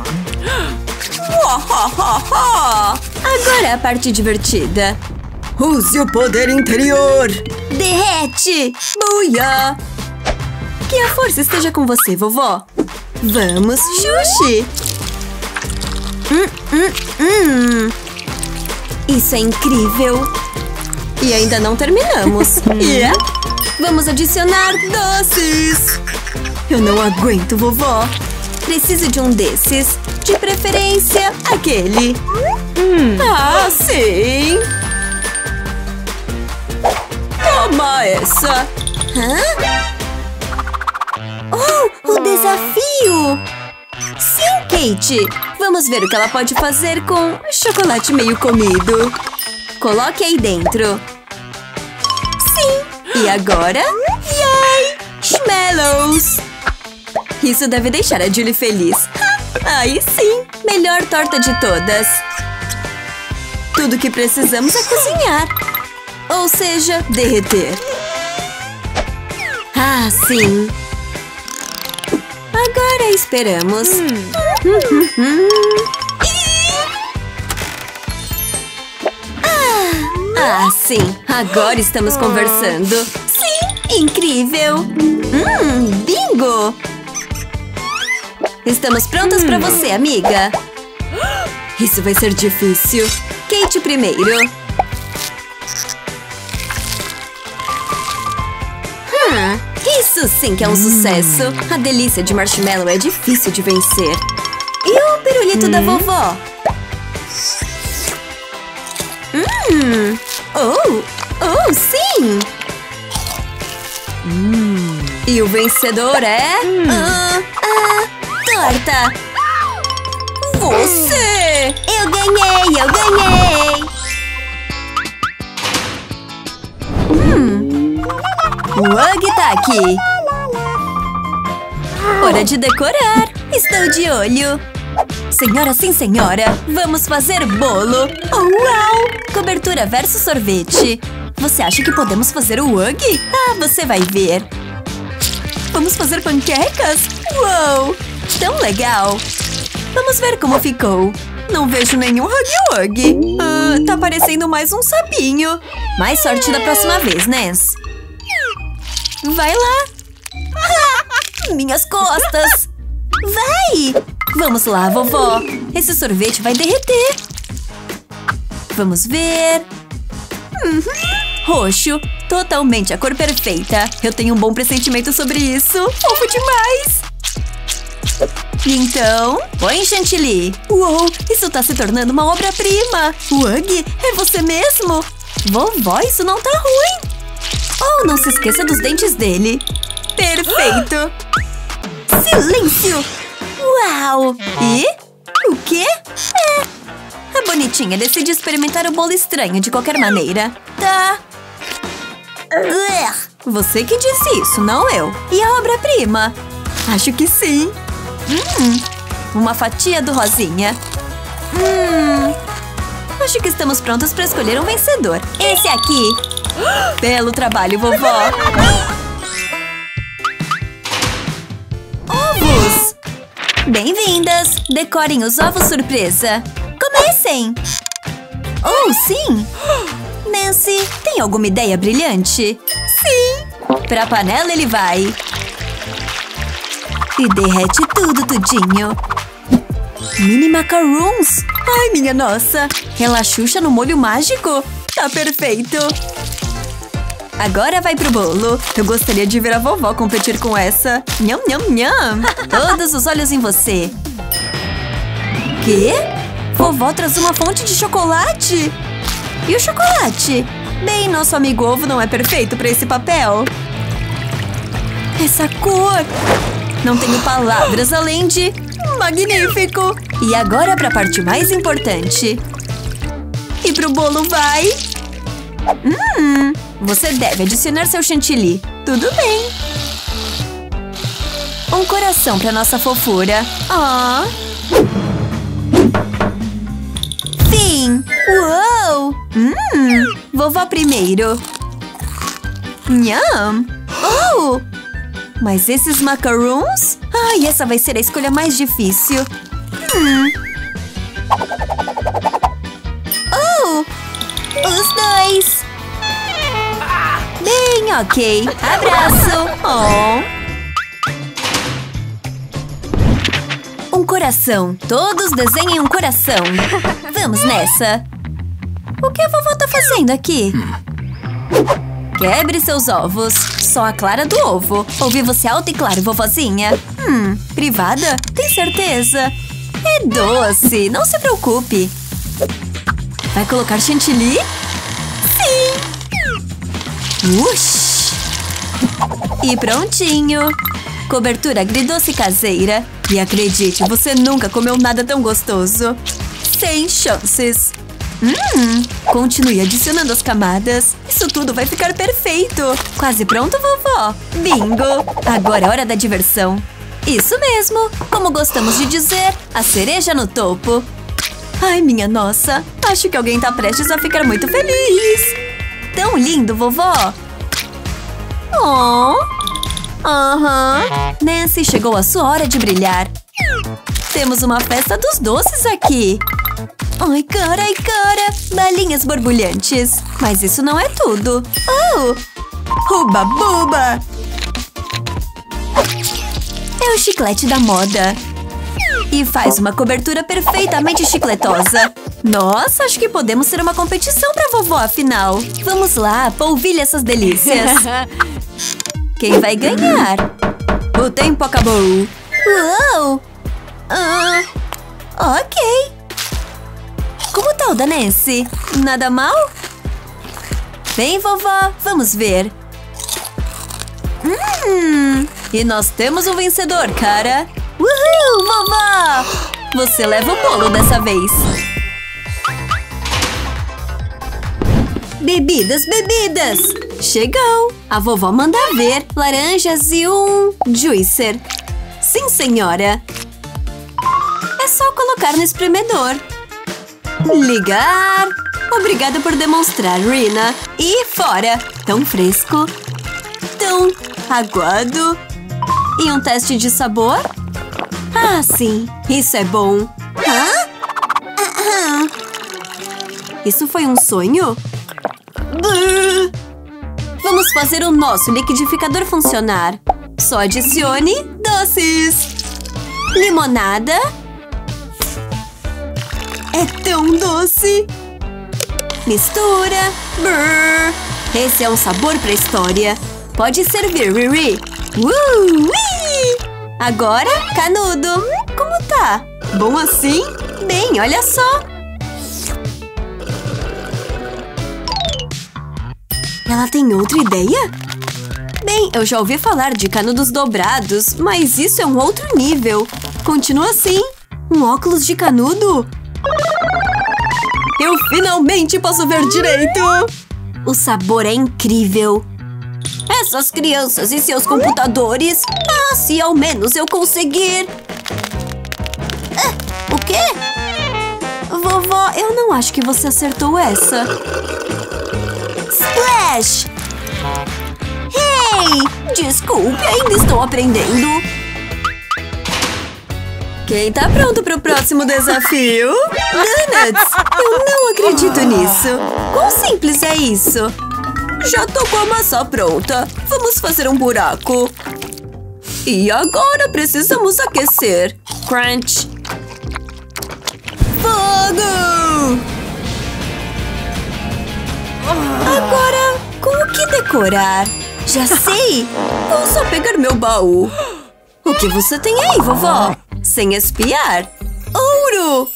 Agora é a parte divertida. Use o poder interior. Derrete! Buia! Que a força esteja com você, vovó. Vamos, Xuxi! Hum, hum, hum. Isso é incrível! E ainda não terminamos. Yeah. Vamos adicionar doces! Eu não aguento, vovó. Preciso de um desses. De preferência, aquele. Hum. Ah, sim! Toma essa! Hã? Oh, o desafio! Sim, Kate! Vamos ver o que ela pode fazer com chocolate meio comido. Coloque aí dentro. Sim! E agora? Yay! Schmellows! Isso deve deixar a Julie feliz. Aí sim! Melhor torta de todas. Tudo que precisamos é cozinhar. Ou seja, derreter. Ah, sim! Agora esperamos. Hum. ah, ah, sim! Agora estamos conversando. Sim! Incrível! Hum, bingo! Estamos prontas hum. para você, amiga. Isso vai ser difícil. Kate primeiro. Hum, isso sim que é um hum. sucesso. A delícia de marshmallow é difícil de vencer. E o pirulito hum. da vovó? Hum. Oh, oh, sim! Hum. E o vencedor é… Hum. Ah, ah, torta! Você! Eu ganhei, eu ganhei! Hum. O Hug tá aqui. Hora de decorar. Estou de olho. Senhora, sim, senhora. Vamos fazer bolo. Oh, uau! Cobertura versus sorvete. Você acha que podemos fazer o Hug? Ah, você vai ver. Vamos fazer panquecas? Uou! Tão legal! Vamos ver como ficou. Não vejo nenhum hug-hug. Ah, tá parecendo mais um sapinho. Mais sorte da próxima vez, Nance. Vai lá. Minhas costas. Vai! Vamos lá, vovó. Esse sorvete vai derreter. Vamos ver. Uhum. Roxo. Totalmente a cor perfeita. Eu tenho um bom pressentimento sobre isso. Fofo demais. Então, põe chantilly. Uou, isso tá se tornando uma obra-prima. Hug, é você mesmo? Vovó, isso não tá ruim. Oh, não se esqueça dos dentes dele. Perfeito. Silêncio. Uau. E? O quê? É. A bonitinha decide experimentar o bolo estranho de qualquer maneira. Tá. Você que disse isso, não eu. E a obra-prima? Acho que sim. Hum, uma fatia do rosinha. Hum, acho que estamos prontos para escolher um vencedor. Esse aqui. Belo trabalho, vovó. Ovos. Bem-vindas. Decorem os ovos surpresa. Comecem. Oh, sim. Nancy, tem alguma ideia brilhante? Sim. Pra panela ele vai. E derrete tudo, tudinho. Mini macarons. Ai, minha nossa. Ela Xuxa no molho mágico. Tá perfeito. Agora vai pro bolo. Eu gostaria de ver a vovó competir com essa. Nham, nham, nham. Todos os olhos em você. Quê? Vovó traz uma fonte de chocolate? E o chocolate? Bem, nosso amigo ovo não é perfeito pra esse papel. Essa cor… Não tenho palavras além de… magnífico! E agora pra parte mais importante. E pro bolo vai… Hum… Você deve adicionar seu chantilly. Tudo bem. Um coração pra nossa fofura. Ah. Fim! Uou! Hum… Vovó primeiro. Nham! Oh! Mas esses macarons? Ai, essa vai ser a escolha mais difícil. Hum. Oh! Os dois! Bem, ok. Abraço! Oh! Um coração. Todos desenhem um coração. Vamos nessa. O que a vovó tá fazendo aqui? Quebre seus ovos. Só a clara do ovo. Ouvi você alto e claro, vovozinha. Hum, privada? Tem certeza? É doce, não se preocupe. Vai colocar chantilly? Sim! Ush! E prontinho! Cobertura agridoce caseira. E acredite, você nunca comeu nada tão gostoso. Sem chances! Hum, continue adicionando as camadas. Isso tudo vai ficar perfeito. Quase pronto, vovó? Bingo! Agora é hora da diversão. Isso mesmo! Como gostamos de dizer, a cereja no topo. Ai, minha nossa! Acho que alguém tá prestes a ficar muito feliz. Tão lindo, vovó! Oh! Aham! Uhum. Nancy, chegou a sua hora de brilhar. Temos uma festa dos doces aqui. Ai, cara, ai, cara! Balinhas borbulhantes. Mas isso não é tudo. Oh! Ruba buba! É o chiclete da moda. E faz uma cobertura perfeitamente chicletosa. Nossa, acho que podemos ser uma competição pra vovó, afinal. Vamos lá, polvilha essas delícias. Quem vai ganhar? O tempo acabou. Uou! Ah, ok. Como tá o da Nancy? Nada mal? Bem, vovó, vamos ver. Hum, e nós temos um vencedor, cara. Uhul, vovó! Você leva o bolo dessa vez. Bebidas, bebidas! Chegou! A vovó manda ver laranjas e um juicer. Sim, senhora. É só colocar no espremedor. Ligar. Obrigada por demonstrar, Rina. E fora. Tão fresco. Tão aguado. E um teste de sabor? Ah, sim. Isso é bom. Hã? Ah, ah. Isso foi um sonho? Brrr. Vamos fazer o nosso liquidificador funcionar. Só adicione doces. Limonada. É tão doce. Mistura. Brrr. Esse é um sabor pra história. Pode servir, Riri. Uh, ui. Agora, canudo. Como tá? Bom assim? Bem, olha só. Ela tem outra ideia? Bem, eu já ouvi falar de canudos dobrados, mas isso é um outro nível. Continua assim. Um óculos de canudo? Eu finalmente posso ver direito! O sabor é incrível. Essas crianças e seus computadores. Ah, se ao menos eu conseguir. Ah, o quê? Vovó, eu não acho que você acertou essa. Splash! Hey! Desculpe, ainda estou aprendendo. Quem tá pronto pro próximo desafio? Donuts! Eu não acredito nisso. Quão simples é isso? Já tô com a massa pronta. Vamos fazer um buraco. E agora precisamos aquecer. Crunch. Fogo! Agora, com o que decorar? Já sei! Vou só pegar meu baú. O que você tem aí, vovó? Sem espiar. Ouro!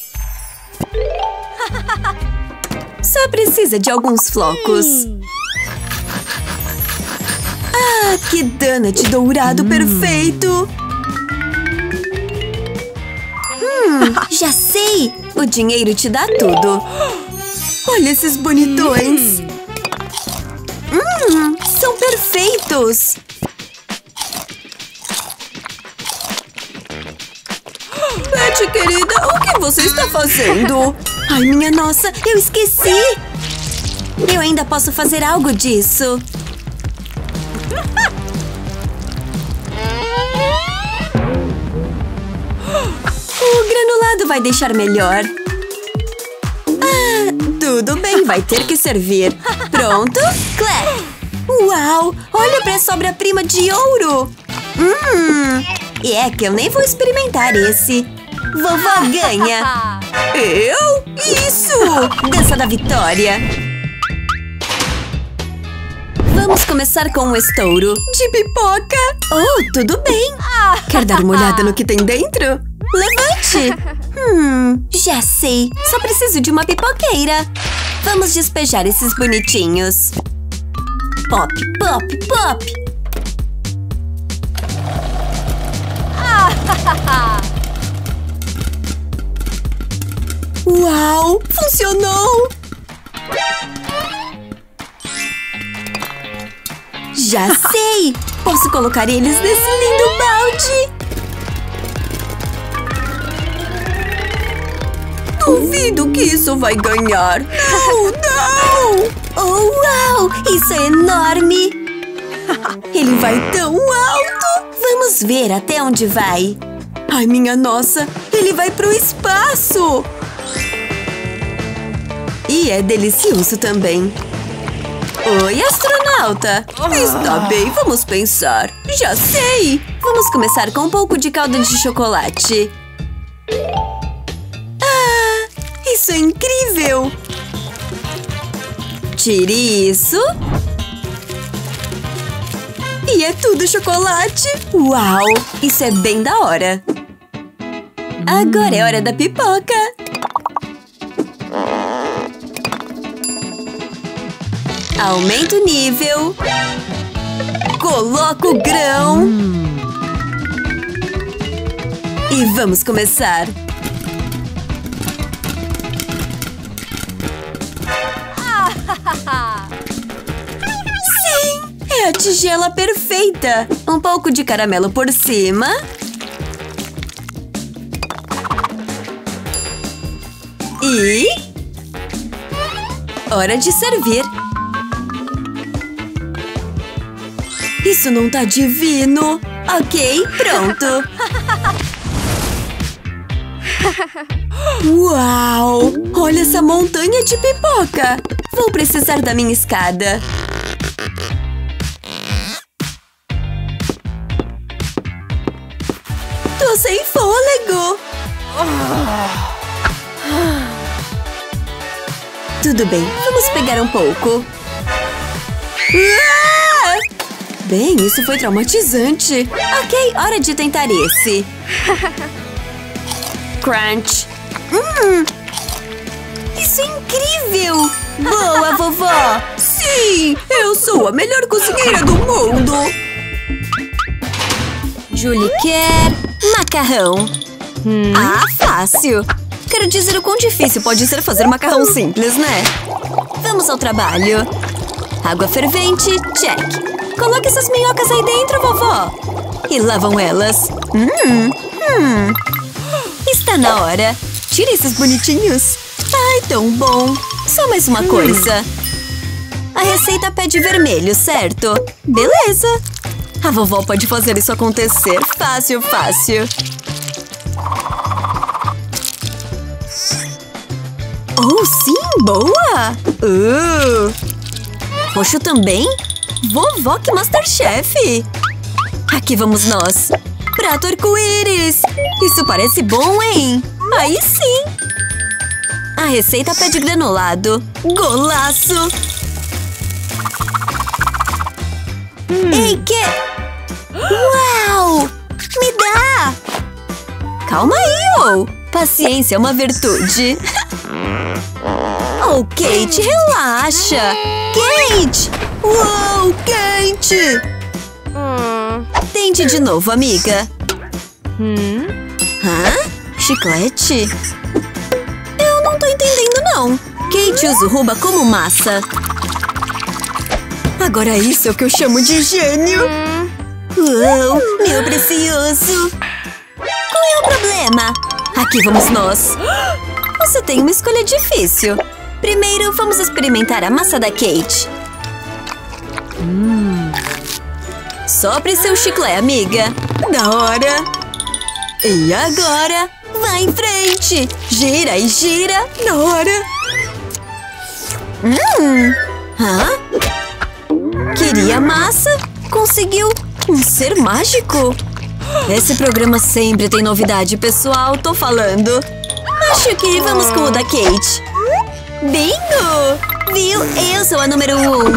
Só precisa de alguns flocos. Ah, que donut dourado hum. perfeito! Hum, já sei! O dinheiro te dá tudo. Olha esses bonitões! Hum, são perfeitos! Betty, querida, o que você está fazendo? Ai, minha nossa, eu esqueci! Eu ainda posso fazer algo disso. vai deixar melhor. Ah, tudo bem, vai ter que servir. Pronto? Clap! Uau! Olha para essa obra-prima de ouro! Hum! É que eu nem vou experimentar esse. Vovó ganha! Eu? Isso! Dança da vitória! Vamos começar com um estouro de pipoca. Oh, tudo bem. Quer dar uma olhada no que tem dentro? Levante. Hum, já sei. Só preciso de uma pipoqueira. Vamos despejar esses bonitinhos. Pop, pop, pop. Uau, funcionou. Já sei! Posso colocar eles nesse lindo balde! Duvido que isso vai ganhar! Não, não! Oh, uau! Isso é enorme! Ele vai tão alto! Vamos ver até onde vai! Ai, minha nossa! Ele vai pro espaço! E é delicioso também! Oi, astronauta! Está bem, vamos pensar. Já sei! Vamos começar com um pouco de calda de chocolate. Ah! Isso é incrível! Tire isso. E é tudo chocolate! Uau! Isso é bem da hora! Agora é hora da pipoca! Aumenta o nível. Coloca o grão. Hum. E vamos começar. Sim! É a tigela perfeita. Um pouco de caramelo por cima. E... hora de servir. Isso não tá divino! Ok, pronto! Uau! Olha essa montanha de pipoca! Vou precisar da minha escada. Tô sem fôlego! Tudo bem, vamos pegar um pouco. Ah! Bem, isso foi traumatizante. Ok, hora de tentar esse. Crunch. Hum, isso é incrível! Boa, vovó! Sim, eu sou a melhor cozinheira do mundo! Julie quer macarrão. Hum. Ah, fácil! Quero dizer o quão difícil pode ser fazer macarrão simples, né? Vamos ao trabalho. Água fervente, check. Coloque essas minhocas aí dentro, vovó. E lá vão elas. Hum, hum. Está na hora. Tire esses bonitinhos. Ai, tão bom. Só mais uma coisa. A receita pede vermelho, certo? Beleza. A vovó pode fazer isso acontecer. Fácil, fácil. Oh, sim, boa. Uh. Roxo também? Vovó, que Masterchef! Aqui vamos nós! Prato arco-íris! Isso parece bom, hein? Aí sim! A receita pede granulado. Golaço! Hum. Ei, que... Uau! Me dá! Calma aí, oh! Paciência é uma virtude. Oh, Kate, relaxa! Kate! Uou, quente! Hum. Tente de novo, amiga. Hum? Hã? Chiclete? Eu não tô entendendo, não. Kate usa o Ruba como massa. Agora isso é o que eu chamo de gênio. Hum. Uou, meu precioso. Qual é o problema? Aqui vamos nós. Você tem uma escolha difícil. Primeiro, vamos experimentar a massa da Kate. Hum. Sopre seu chiclete, amiga. Da hora. E agora, Vai em frente! Gira e gira! Na hora! Hum! Hã? Queria massa? Conseguiu! Um ser mágico? Esse programa sempre tem novidade, pessoal, tô falando. Acho que vamos com o da Kate. Bingo! Viu? Eu sou a número um.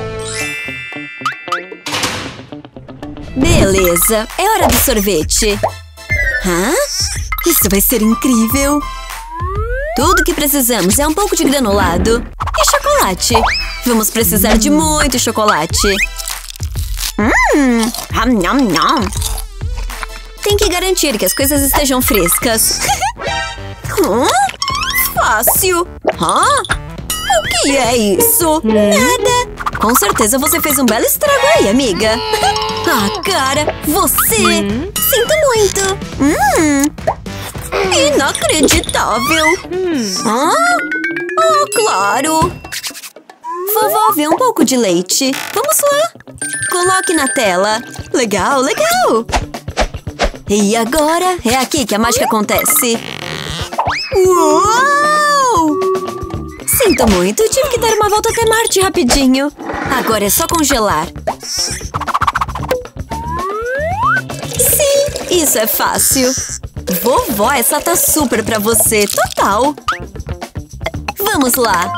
Beleza, é hora do sorvete. Hã? Isso vai ser incrível. Tudo que precisamos é um pouco de granulado e chocolate. Vamos precisar de muito chocolate. Hum, nham, nham. Tem que garantir que as coisas estejam frescas. hum? Fácil. Hã? O que é isso? Nada. Com certeza você fez um belo estrago aí, amiga. Ah, cara, você... Hum? Sinto muito. Hum. Inacreditável. Hum. Hã? Oh, claro. Vovó, vê um pouco de leite. Vamos lá. Coloque na tela. Legal, legal. E agora? É aqui que a mágica acontece. Uou! Sinto muito, tive que dar uma volta até Marte rapidinho. Agora é só congelar. Sim, isso é fácil. Vovó, essa tá super pra você, total. Vamos lá.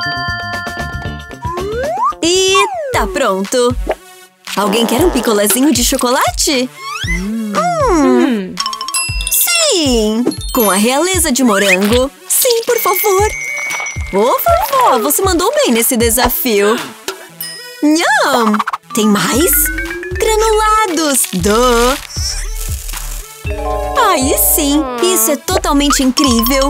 E tá pronto. Alguém quer um picolézinho de chocolate? Hum. hum. Sim! Com a realeza de morango. Sim, por favor. Ô, vovó, você mandou bem nesse desafio. Nham! Tem mais? Granulados! Duh! Aí sim! Isso é totalmente incrível!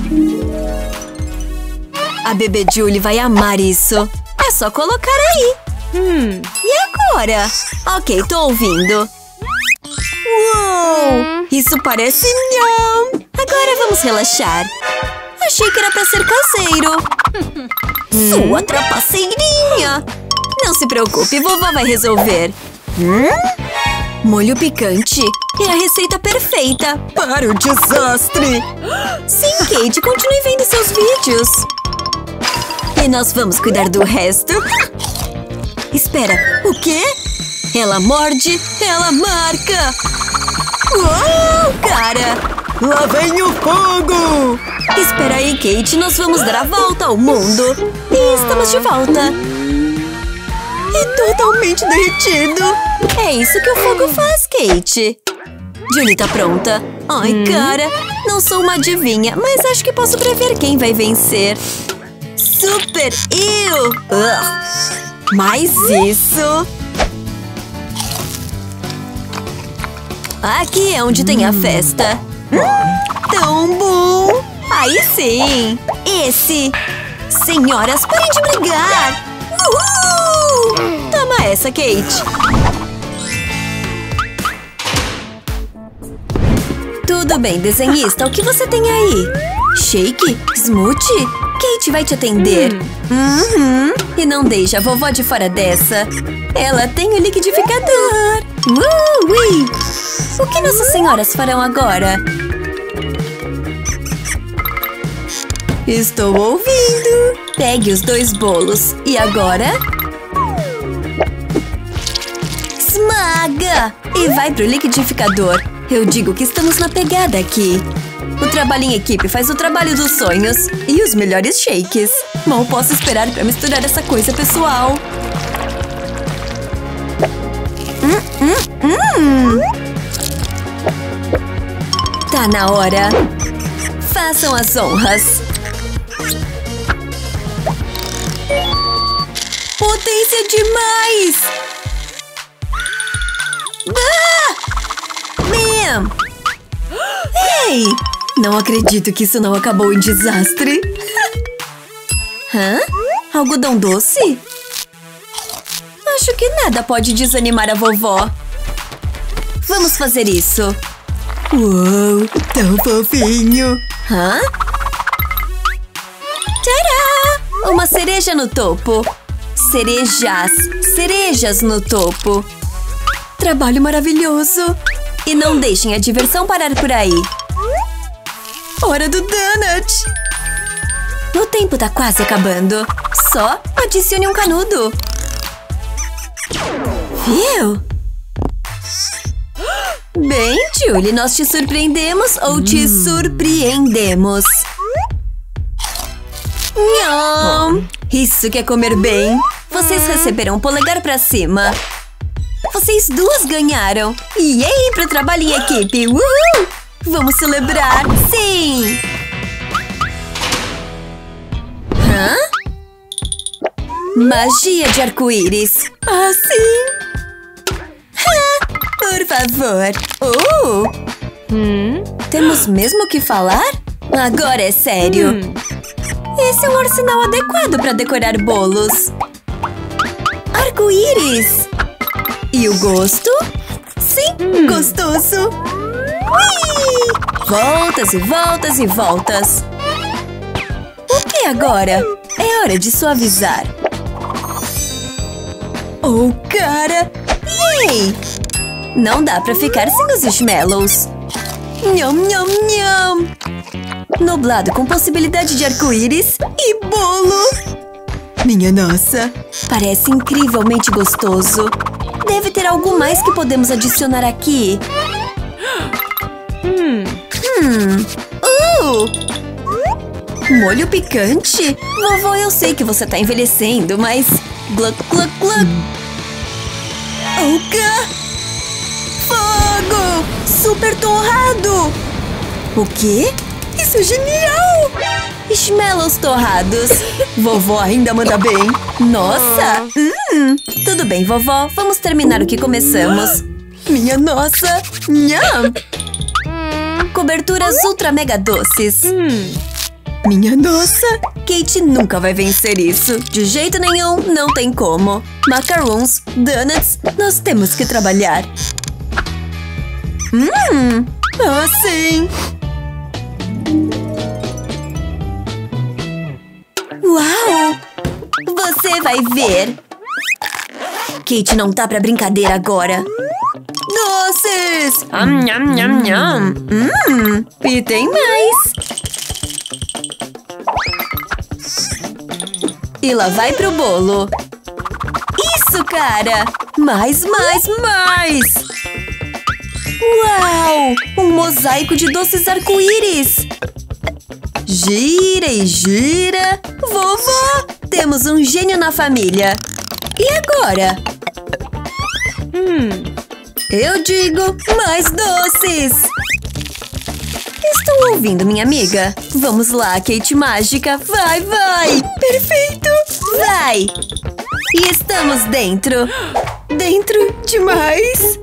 A bebê Julie vai amar isso. É só colocar aí. Hum. E agora? Ok, tô ouvindo. Uou! Isso parece nham! Agora vamos relaxar. Achei que era pra ser caseiro. Sua trapaceirinha! Não se preocupe, vovó vai resolver. Hum? Molho picante. É a receita perfeita para o desastre. Sim, Kate, continue vendo seus vídeos. E nós vamos cuidar do resto. Espera, o quê? Ela morde, ela marca. Uou, cara! Lá vem o fogo! Espera aí, Kate, nós vamos dar a volta ao mundo. E estamos de volta. E totalmente derretido. É isso que o fogo faz, Kate. Julie tá pronta. Ai, hum. cara, não sou uma adivinha, mas acho que posso prever quem vai vencer. Super eu! Ugh. Mais isso! Aqui é onde tem a festa. Hum, tão bom! Aí sim! Esse! Senhoras, parem de brigar! Uhul! Toma essa, Kate! Tudo bem, desenhista, o que você tem aí? Shake? Smoothie? Kate vai te atender. Uhum. E não deixa a vovó de fora dessa. Ela tem o liquidificador. Uh, ui. O que nossas senhoras farão agora? Estou ouvindo. Pegue os dois bolos. E agora? Esmaga! E vai pro liquidificador. Eu digo que estamos na pegada aqui. O trabalho em equipe faz o trabalho dos sonhos. E os melhores shakes. Mal posso esperar pra misturar essa coisa, pessoal. Hum, hum, hum. Tá na hora. Façam as honras. Potência demais! Ah! Bam! Ei! Não acredito que isso não acabou em desastre. Hã? Algodão doce? Acho que nada pode desanimar a vovó. Vamos fazer isso. Uou, tão fofinho. Hã? Tcharam! Uma cereja no topo. Cerejas. Cerejas no topo. Trabalho maravilhoso. E não deixem a diversão parar por aí. Hora do donut! O tempo tá quase acabando. Só adicione um canudo. Viu? Bem, Julie, nós te surpreendemos ou te hum. surpreendemos? Nham! Isso que é comer bem. Vocês receberam um polegar pra cima. Vocês duas ganharam. E aí pro trabalho em equipe. Uhul! Vamos celebrar. Sim! Hã? Magia de arco-íris. Ah, sim! Por favor. Oh! Hum? Temos mesmo que falar? Agora é sério. Hum. Esse é um arsenal adequado para decorar bolos. Arco-íris! E o gosto? Sim, hum. gostoso! Ui! Voltas e voltas e voltas. O que agora? É hora de suavizar. Oh, cara! Yay! Não dá pra ficar sem os marshmallows. Nham, nham, nham! Nublado com possibilidade de arco-íris e bolo! Minha nossa! Parece incrivelmente gostoso. Deve ter algo mais que podemos adicionar aqui. Hum. Hum. Uh! Molho picante? Vovó, eu sei que você tá envelhecendo, mas... Gluck, gluck, gluck! Oca! Fogo! Super torrado! O quê? Isso é genial! Marshmallows torrados. Vovó ainda manda bem. Nossa! Hum. Tudo bem, vovó. Vamos terminar o que começamos. Minha nossa! Nham! Coberturas ultra mega doces. Hum. Minha nossa! Kate nunca vai vencer isso. De jeito nenhum, não tem como. Macarons, donuts, nós temos que trabalhar. Hum! Ah, sim! Uau! Você vai ver! Kate não tá pra brincadeira agora. Doces! Am, nham, nham, nham. Hum! E tem mais! E lá vai pro bolo. Isso, cara! Mais, mais, mais! Uau! Um mosaico de doces arco-íris! Gira e gira! Vovó! Temos um gênio na família! E agora? Hum... Eu digo, mais doces! Estou ouvindo, minha amiga? Vamos lá, Kate Mágica! Vai, vai! Perfeito! Vai! E estamos dentro! Dentro demais!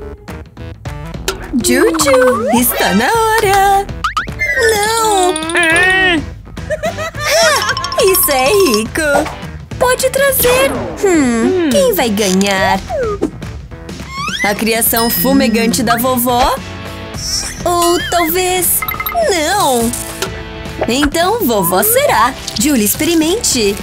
Juju! Está na hora! Não! Ah, isso é rico! Pode trazer! Hum, quem vai ganhar? A criação fumegante da vovó? Ou talvez... não! Então, vovó será! Julie, experimente!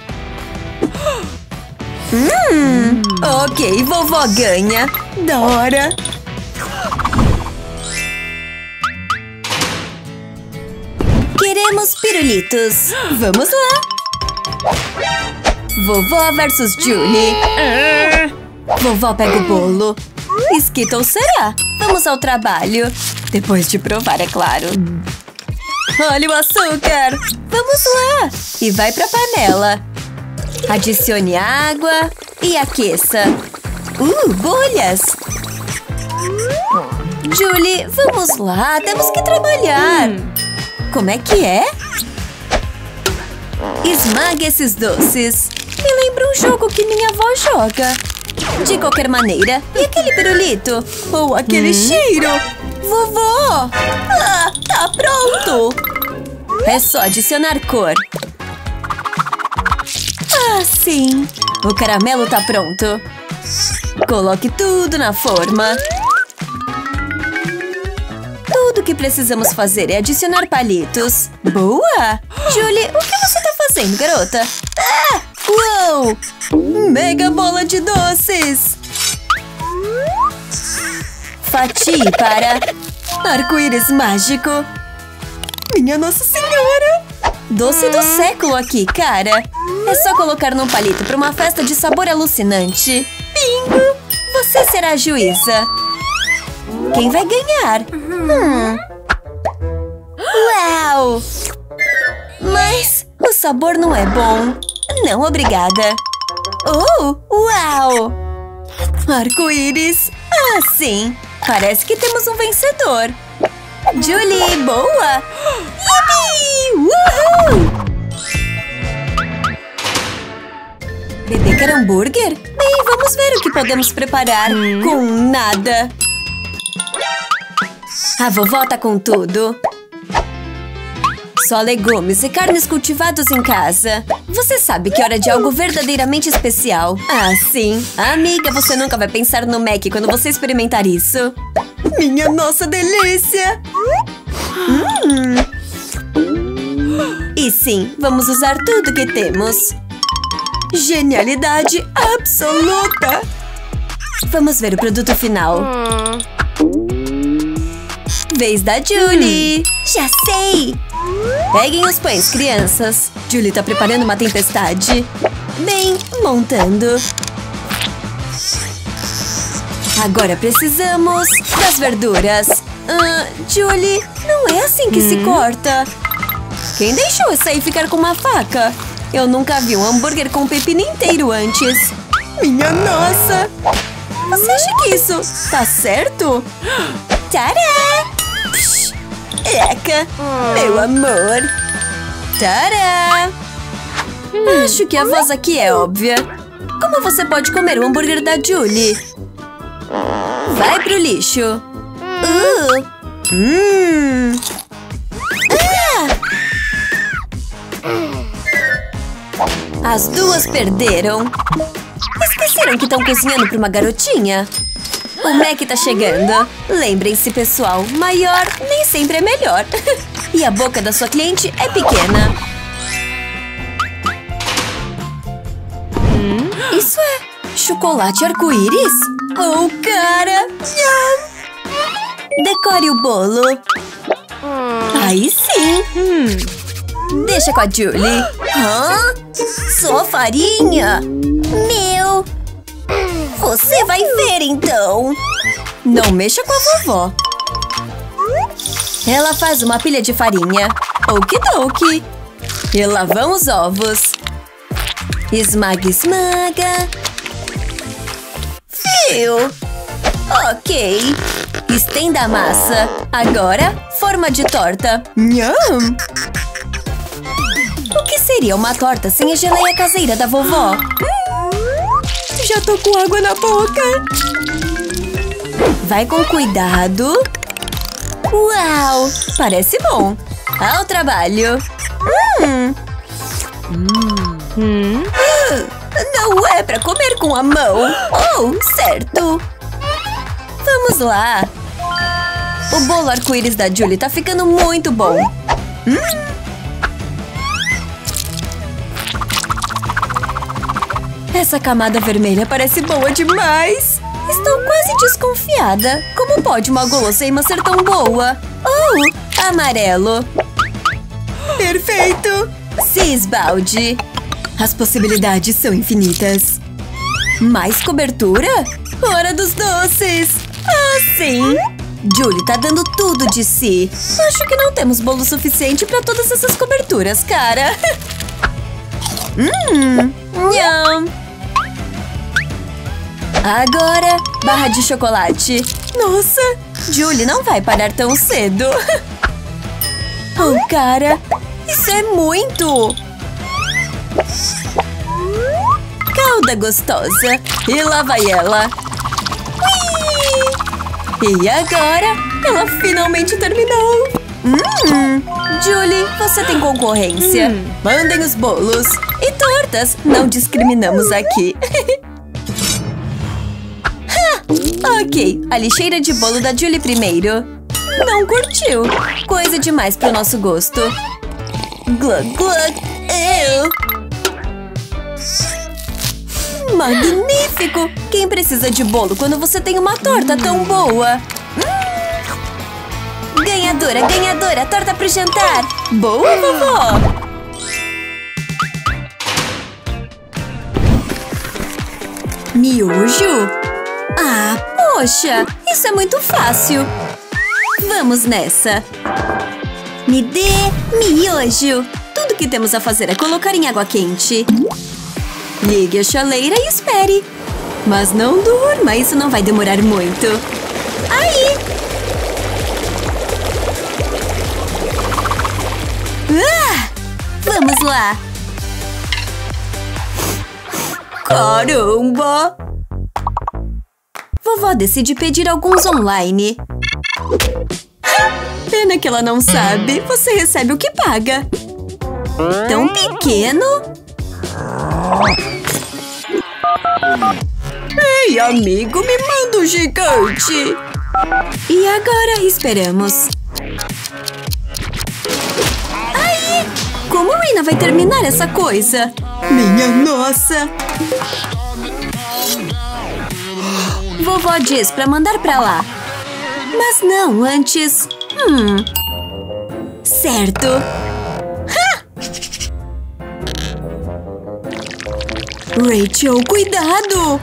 Hum! Ok, vovó ganha! Da hora! Queremos pirulitos! Vamos lá! Vovó versus Julie! Vovó pega o bolo! Skittles será? Vamos ao trabalho! Depois de provar, é claro! Olha o açúcar! Vamos lá! E vai pra panela! Adicione água e aqueça! Uh, bolhas! Julie, vamos lá! Temos que trabalhar! Como é que é? Esmague esses doces! Me lembra um jogo que minha avó joga! De qualquer maneira, e aquele pirulito? Ou aquele hum? cheiro? Vovó! Ah, tá pronto! É só adicionar cor. Ah, sim! O caramelo tá pronto. Coloque tudo na forma. Tudo que precisamos fazer é adicionar palitos. Boa! Julie, o que você tá fazendo, garota? Ah! Uou! Mega bola de doces! Fatie para arco-íris mágico. Minha Nossa Senhora! Doce do século aqui, cara. É só colocar num palito para uma festa de sabor alucinante. Bingo! Você será a juíza. Quem vai ganhar? Hum. Uau! Mas o sabor não é bom. Não, obrigada. Oh, uau! Arco-íris. Ah, sim. Parece que temos um vencedor. Julie, boa! Yippee! Uhul! Bebê quer hambúrguer? Bem, vamos ver o que podemos preparar hum. com nada. A vovó tá com tudo. Só legumes e carnes cultivados em casa. Você sabe que é hora de algo verdadeiramente especial. Ah, sim. Amiga, você nunca vai pensar no Mac quando você experimentar isso. Minha nossa delícia! Hum. E sim, vamos usar tudo que temos. Genialidade absoluta! Vamos ver o produto final. Vez da Julie! Hum. Já sei! Peguem os pães, crianças. Julie tá preparando uma tempestade. Bem, montando. Agora precisamos das verduras. Ah, Julie, não é assim que hum. se corta. Quem deixou isso aí ficar com uma faca? Eu nunca vi um hambúrguer com pepino inteiro antes. Minha nossa! Você acha que isso tá certo? Tadá! Psh, eca! Hum. Meu amor! Tadá! Hum. Acho que a voz aqui é óbvia. Como você pode comer o hambúrguer da Julie? Vai pro lixo! Uh. Hum. Ah! As duas perderam. Esqueceram que estão cozinhando para uma garotinha? O Mac tá chegando. Lembrem-se, pessoal, maior nem sempre é melhor. E a boca da sua cliente é pequena. Hum? Isso é chocolate arco-íris? Oh, cara! Decore o bolo. Aí sim. Hum. Deixa com a Julie. Hã? Só farinha? Meu! Você vai ver, então. Não mexa com a vovó. Ela faz uma pilha de farinha. Okidoki. E lá vão os ovos. Esmaga, esmaga. Fio. Ok. Estenda a massa. Agora, forma de torta. Nham! O que seria uma torta sem a geleia caseira da vovó? Hum, já tô com água na boca. Vai com cuidado. Uau! Parece bom. Ao trabalho. Hum. Hum. Uh, não é pra comer com a mão. Oh, certo. Vamos lá. O bolo arco-íris da Julie tá ficando muito bom. Hum. Essa camada vermelha parece boa demais. Estou quase desconfiada. Como pode uma guloseima ser tão boa? Oh, amarelo. Perfeito. Se esbalde. As possibilidades são infinitas. Mais cobertura? Hora dos doces. Ah, sim. Julie tá dando tudo de si. Acho que não temos bolo suficiente para todas essas coberturas, cara. Hum, nham. Agora, barra de chocolate. Nossa, Julie não vai parar tão cedo. Oh, cara, isso é muito. Calda gostosa. E lá vai ela. Ui! E agora, ela finalmente terminou. Hum, Julie, você tem concorrência. Hum. Mandem os bolos. E tortas, não discriminamos aqui. Ok, a lixeira de bolo da Julie primeiro. Não curtiu. Coisa demais pro nosso gosto. Glug, glug. Eu. Magnífico! Quem precisa de bolo quando você tem uma torta tão boa? Hum. Ganhadora, ganhadora, torta pro jantar. Boa, vovó. Miojo? Ah, poxa, isso é muito fácil. Vamos nessa. Me dê miojo. Tudo que temos a fazer é colocar em água quente. Ligue a chaleira e espere. Mas não durma, isso não vai demorar muito. Aí! Ah, vamos lá. Caramba! Vovó decide pedir alguns online. Pena que ela não sabe. Você recebe o que paga. Tão pequeno? Ei, amigo, me manda um gigante. E agora esperamos. Aí! Como a Rina vai terminar essa coisa? Minha nossa! Vovó diz pra mandar pra lá. Mas não, antes… Hum… Certo. Ha! Rachel, cuidado!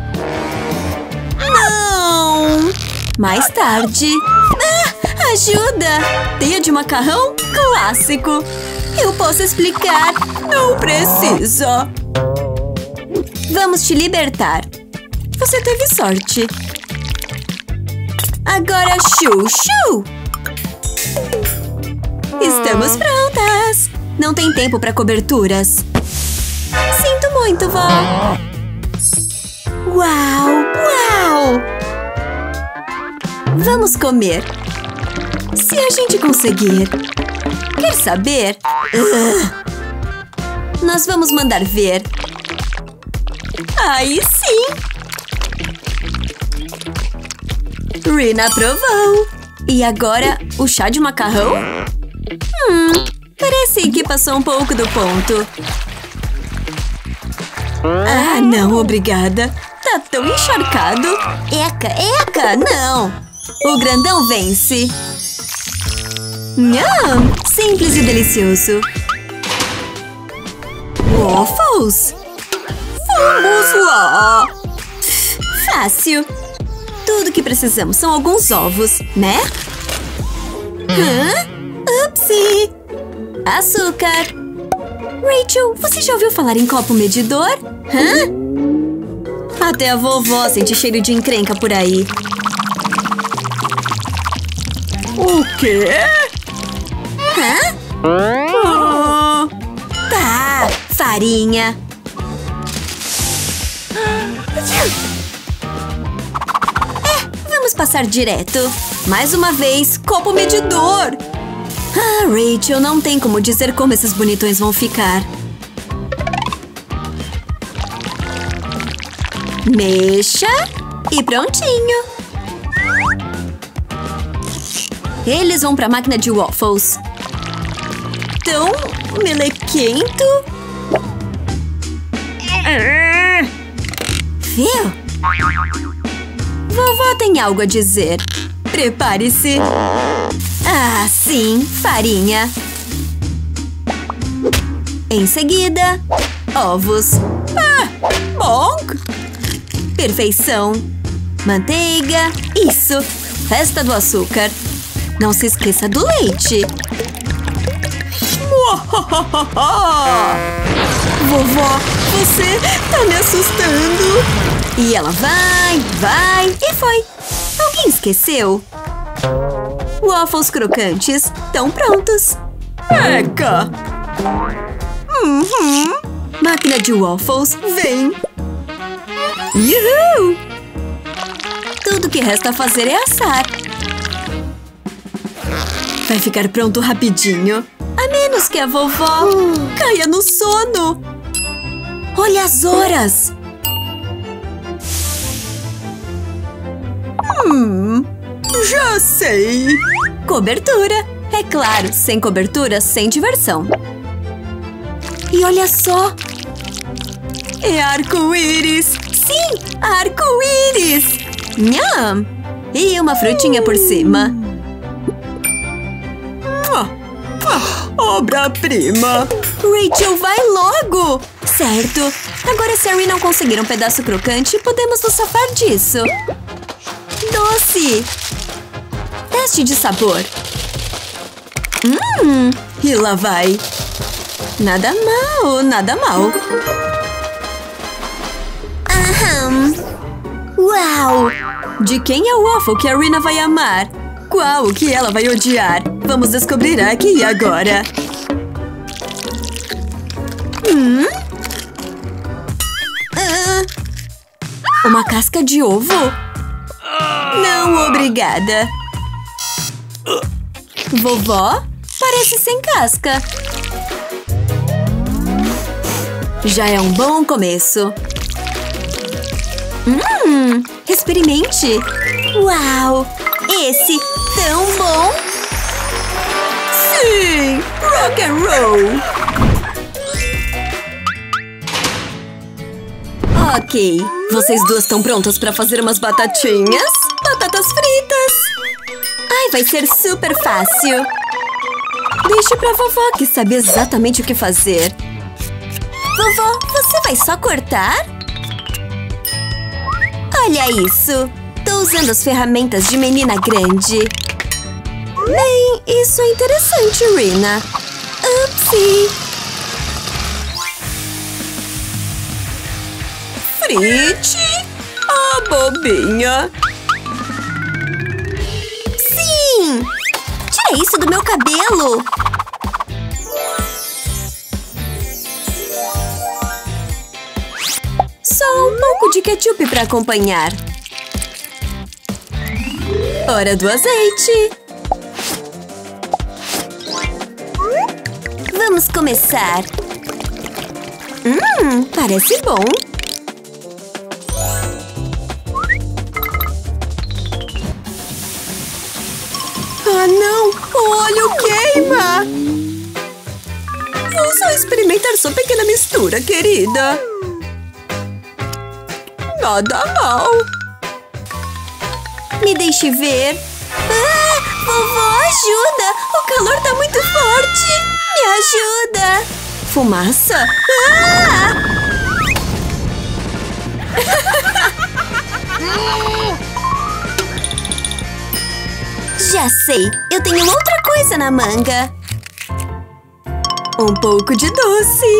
Não! Mais tarde… Ah, ajuda! Teia de macarrão? Clássico! Eu posso explicar. Não precisa. Vamos te libertar. Você teve sorte. Agora, chuchu! Estamos prontas. Não tem tempo para coberturas. Sinto muito, vó. Uau, uau! Vamos comer. Se a gente conseguir. Quer saber? Uh. Nós vamos mandar ver. Aí sim! Rina aprovou! E agora, o chá de macarrão? Hum, parece que passou um pouco do ponto. Ah, não, obrigada. Tá tão encharcado. Eca, eca, não! O grandão vence. Nham! Simples e delicioso. Waffles! Vamos lá! Fácil. Tudo que precisamos são alguns ovos, né? Hã? Upsi! Açúcar! Rachel, você já ouviu falar em copo medidor? Hã? Até a vovó sente cheiro de encrenca por aí. O quê? Hã? Oh. Tá, farinha. É, vamos passar direto. Mais uma vez, copo medidor. Ah, Rachel, não tem como dizer como esses bonitões vão ficar. Mexa e prontinho. Eles vão pra máquina de waffles. Tão melequento. Viu? Vovó tem algo a dizer. Prepare-se. Ah, sim, farinha. Em seguida, ovos. Ah, bom. Perfeição. Manteiga. Isso. Festa do açúcar. Não se esqueça do leite. Vovó, você tá me assustando. E ela vai, vai e foi. Alguém esqueceu? Waffles crocantes estão prontos. Eca! Uhum. Máquina de waffles, vem! Yuhu! Tudo que resta fazer é assar. Vai ficar pronto rapidinho. A menos que a vovó caia no sono. Olha as horas. Hum, já sei. Cobertura. É claro, sem cobertura, sem diversão. E olha só. É arco-íris. Sim, arco-íris. Nham. E uma frutinha por cima. Obra-prima! Rachel, vai logo! Certo. Agora, se a Rina não conseguir um pedaço crocante, podemos nos safar disso. Doce! Teste de sabor. Hum, E lá vai. nada mal, nada mal. Aham. Uau! De quem é o waffle que a Rina vai amar? Qual o que ela vai odiar? Vamos descobrir aqui e agora. Hum? Ah, uma casca de ovo? Não, obrigada. Vovó? Parece sem casca. Já é um bom começo. Hum, experimente. Uau! Esse tão bom! Sim! Rock and roll! Ok, vocês duas estão prontas para fazer umas batatinhas? Batatas fritas! Ai, vai ser super fácil. Deixe pra vovó, que sabe exatamente o que fazer. Vovó, você vai só cortar? Olha isso! Tô usando as ferramentas de menina grande. Bem, isso é interessante, Rina. Upsi! Frite! Ah, bobinha! Sim! Tira isso do meu cabelo! Só um pouco de ketchup para acompanhar. Hora do azeite! Vamos começar! Hum, parece bom! Ah, não! O óleo queima! Vou só experimentar sua pequena mistura, querida! Nada mal! Me deixe ver. Ah, vovó, ajuda! O calor tá muito forte! Me ajuda! Fumaça? Ah! Já sei! Eu tenho outra coisa na manga! Um pouco de doce!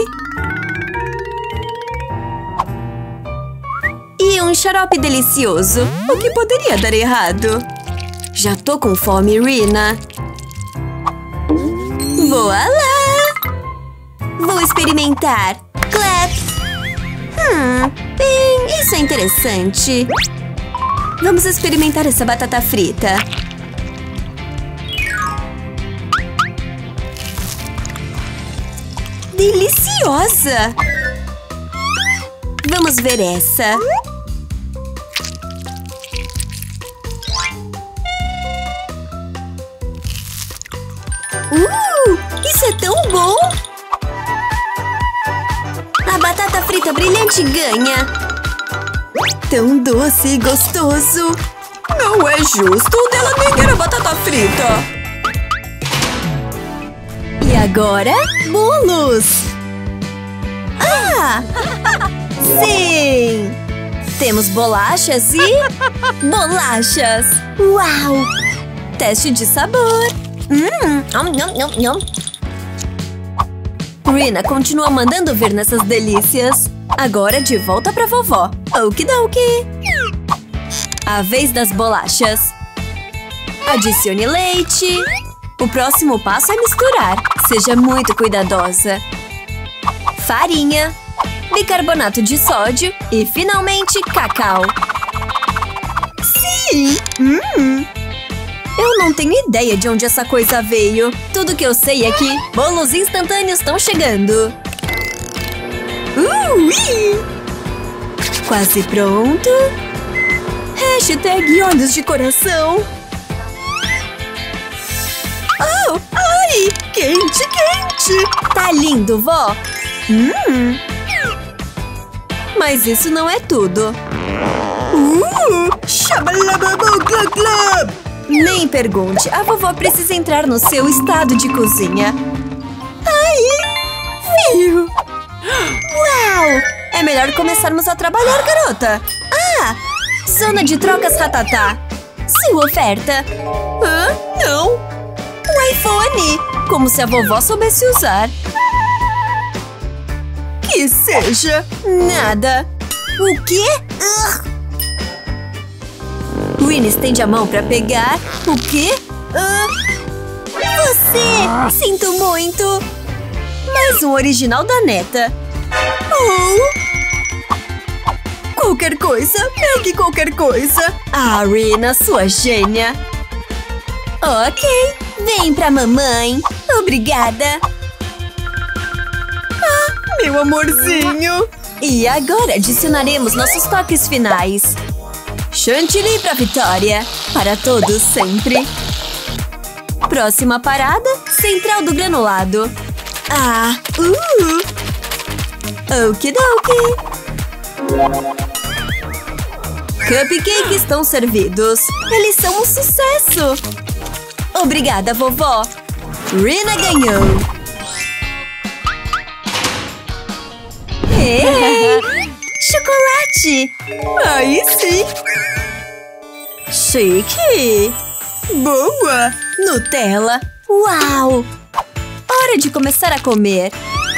E um xarope delicioso! O que poderia dar errado? Já tô com fome, Rina! Voa lá! Vou experimentar! Clap! Hum, bem, isso é interessante! Vamos experimentar essa batata frita! Deliciosa! Vamos ver essa! Uh! Isso é tão bom! A batata frita brilhante ganha! Tão doce e gostoso! Não é justo! Dela nem era batata frita! E agora, bolos! Ah! Sim! Temos bolachas e... bolachas! Uau! Teste de sabor! Hum! Nham, nham, nham, nham. Rina continua mandando ver nessas delícias. Agora de volta pra vovó. Okidoki! A vez das bolachas. Adicione leite. O próximo passo é misturar. Seja muito cuidadosa. Farinha. Bicarbonato de sódio. E, finalmente, cacau. Sim! Hum. Eu não tenho ideia de onde essa coisa veio. Tudo que eu sei é que bolos instantâneos estão chegando. Ui! Quase pronto. Hashtag olhos de coração. Oh! Ai! Quente, quente! Tá lindo, vó? Hum! Mas isso não é tudo. Uh! Shabalababababab! Nem pergunte, a vovó precisa entrar no seu estado de cozinha. Ai! Viu? Uau! É melhor começarmos a trabalhar, garota. Ah! Zona de trocas Ratatá. Sua oferta. Hã? Não! Um iPhone! Como se a vovó soubesse usar. Que seja. Nada. O quê? Ugh. Winnie estende a mão pra pegar. O quê? Uh, você! Sinto muito! Mais um original da neta. Oh. Qualquer coisa, pegue qualquer coisa. Ah, Rina, sua gênia. Ok, vem pra mamãe. Obrigada. Ah, meu amorzinho. E agora adicionaremos nossos toques finais. Chantilly pra vitória! Para todos, sempre! Próxima parada, Central do Granulado. Ah! Uh! Okidoki! Cupcakes estão servidos! Eles são um sucesso! Obrigada, vovó! Rina ganhou! Ei! Chocolate! Aí sim! Chique! Boa! Nutella! Uau! Hora de começar a comer!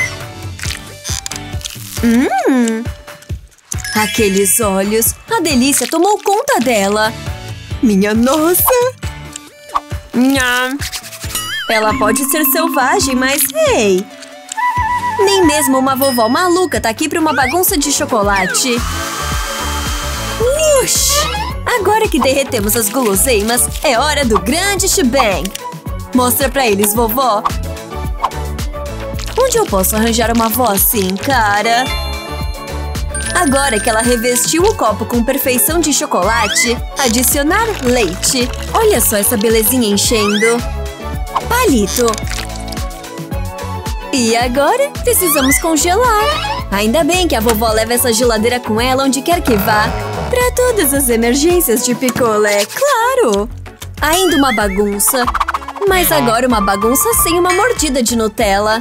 Hum! Aqueles olhos! A delícia tomou conta dela! Minha nossa! Nham! Ela pode ser selvagem, mas ei! Nem mesmo uma vovó maluca tá aqui pra uma bagunça de chocolate! Ush! Agora que derretemos as guloseimas, é hora do grande shebang! Mostra pra eles, vovó! Onde eu posso arranjar uma avó assim, cara? Agora que ela revestiu o copo com perfeição de chocolate, adicionar leite. Olha só essa belezinha enchendo. Palito. E agora, precisamos congelar. Ainda bem que a vovó leva essa geladeira com ela onde quer que vá. Pra todas as emergências de picolé, claro! Ainda uma bagunça. Mas agora uma bagunça sem uma mordida de Nutella.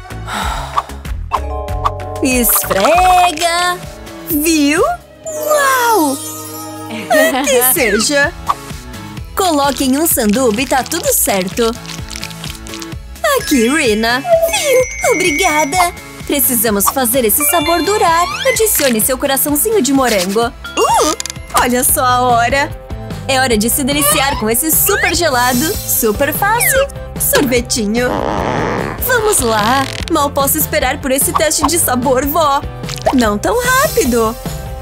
Esfrega! Viu? Uau! Que seja! Coloque em um sanduba e tá tudo certo. Aqui, Rina. Viu? Obrigada! Precisamos fazer esse sabor durar. Adicione seu coraçãozinho de morango. Uh! Olha só a hora! É hora de se deliciar com esse super gelado, super fácil, sorvetinho. Vamos lá! Mal posso esperar por esse teste de sabor, vó. Não tão rápido.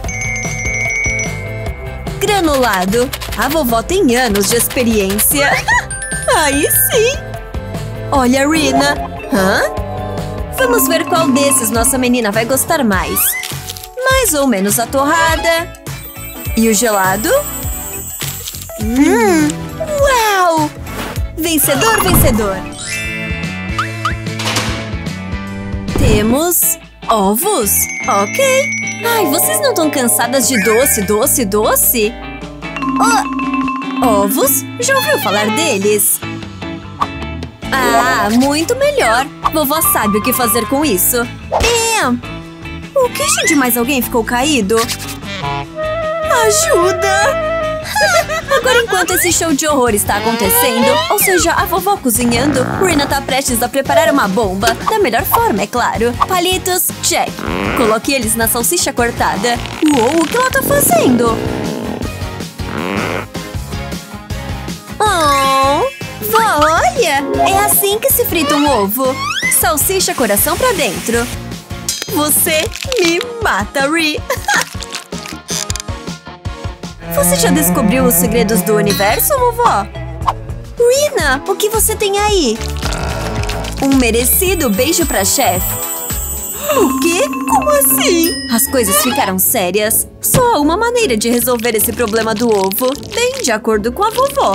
Granulado. A vovó tem anos de experiência. Aí sim! Olha, Rina. Hã? Vamos ver qual desses nossa menina vai gostar mais. Mais ou menos a torrada. E o gelado? Hum! Uau! Vencedor, vencedor! Temos ovos? Ok. Ai, vocês não estão cansadas de doce, doce, doce? Oh, ovos? Já ouviu falar deles? Ah, muito melhor. Vovó sabe o que fazer com isso. Bam! O queixo de mais alguém ficou caído? Ajuda! Agora, enquanto esse show de horror está acontecendo, ou seja, a vovó cozinhando, Rina tá prestes a preparar uma bomba. Da melhor forma, é claro. Palitos, check. Coloque eles na salsicha cortada. Uou, o que ela tá fazendo? Oh! Vó, olha! É assim que se frita um ovo. Salsicha coração pra dentro. Você me mata, Ri. Você já descobriu os segredos do universo, vovó? Rina, o que você tem aí? Um merecido beijo pra chefe. O quê? Como assim? As coisas ficaram sérias. Só há uma maneira de resolver esse problema do ovo. Bem de acordo com a vovó.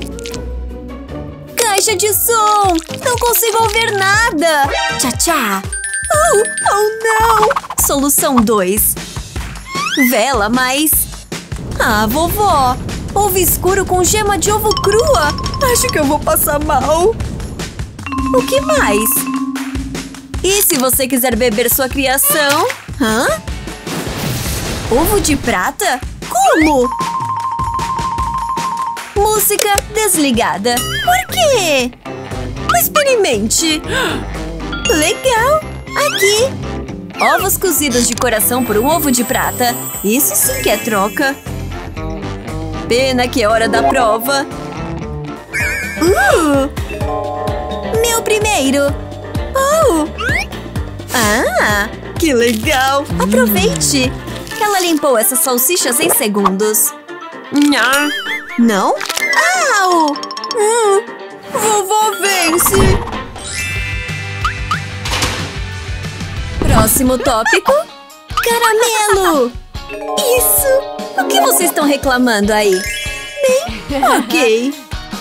Caixa de som! Não consigo ouvir nada! Tchá, tchá! Oh, oh não! Solução dois. Vela, mas... Ah, vovó! Ovo escuro com gema de ovo crua. Acho que eu vou passar mal. O que mais? E se você quiser beber sua criação? Hã? Ovo de prata? Como? Música desligada. Por quê? Experimente. Legal. Aqui. Ovos cozidos de coração por um ovo de prata. Isso sim que é troca. Pena que é hora da prova. Uh! Meu primeiro. Oh! Ah! Que legal! Aproveite! Ela limpou essas salsichas em segundos. Não? Não? Au! Hum. Vovó vence! Próximo tópico. Caramelo! Isso! O que vocês estão reclamando aí? Bem, ok.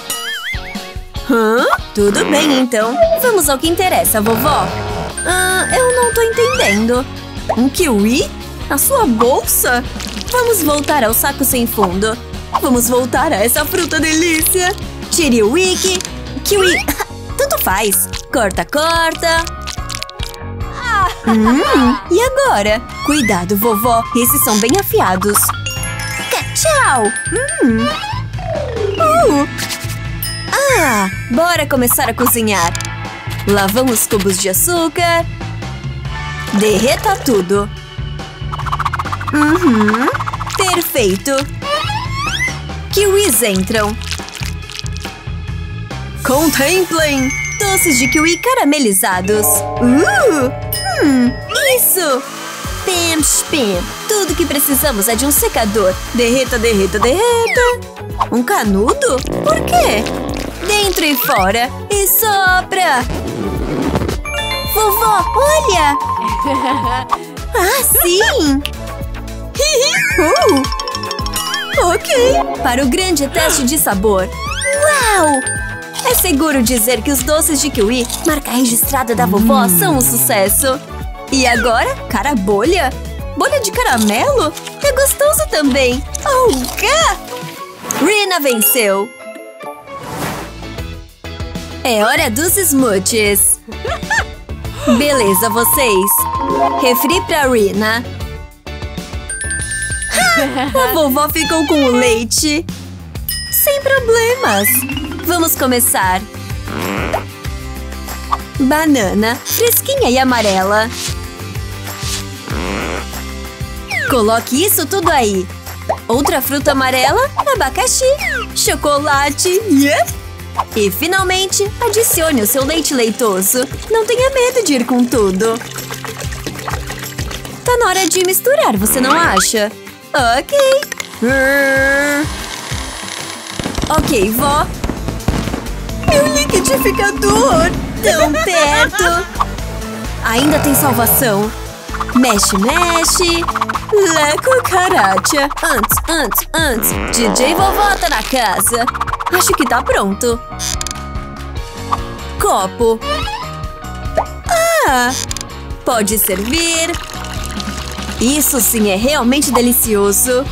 Hã? Tudo bem, então. Vamos ao que interessa, vovó. Ah, eu não tô entendendo. Um kiwi? Na sua bolsa? Vamos voltar ao saco sem fundo. Vamos voltar a essa fruta delícia. Tire o wiki. Kiwi. Tanto faz. Corta, corta. Hum, e agora? Cuidado, vovó. Esses são bem afiados. Tchau. Hum. Uh. Ah, bora começar a cozinhar. Lavamos cubos de açúcar. Derreta tudo. Uhum. Perfeito. Kiwis entram. Contemplem. Doces de kiwi caramelizados. Uh. Hum, isso. Pim, pim. Tudo que precisamos é de um secador. Derreta, derreta, derreta. Um canudo? Por quê? Dentro e fora. E sopra. Vovó, olha. Ah, sim. uh. Ok. Para o grande teste de sabor. Uau! É seguro dizer que os doces de kiwi, marca registrada da vovó, hum. são um sucesso. E agora, cara bolha? Bolha de caramelo? É gostoso também. Oh, gá! Rina venceu. É hora dos smoothies. Beleza, vocês. Refri pra Rina. A vovó ficou com o leite. Sem problemas. Vamos começar. Banana, fresquinha e amarela. Coloque isso tudo aí. Outra fruta amarela, abacaxi, chocolate, yep. E finalmente, adicione o seu leite leitoso. Não tenha medo de ir com tudo. Tá na hora de misturar, você não acha? Ok. Ok, vó. Meu liquidificador! Tão perto! Ainda tem salvação. Mexe, mexe. La cucaracha. Antes, antes, antes. D J vovó tá na casa. Acho que tá pronto. Copo. Ah! Pode servir. Isso sim é realmente delicioso.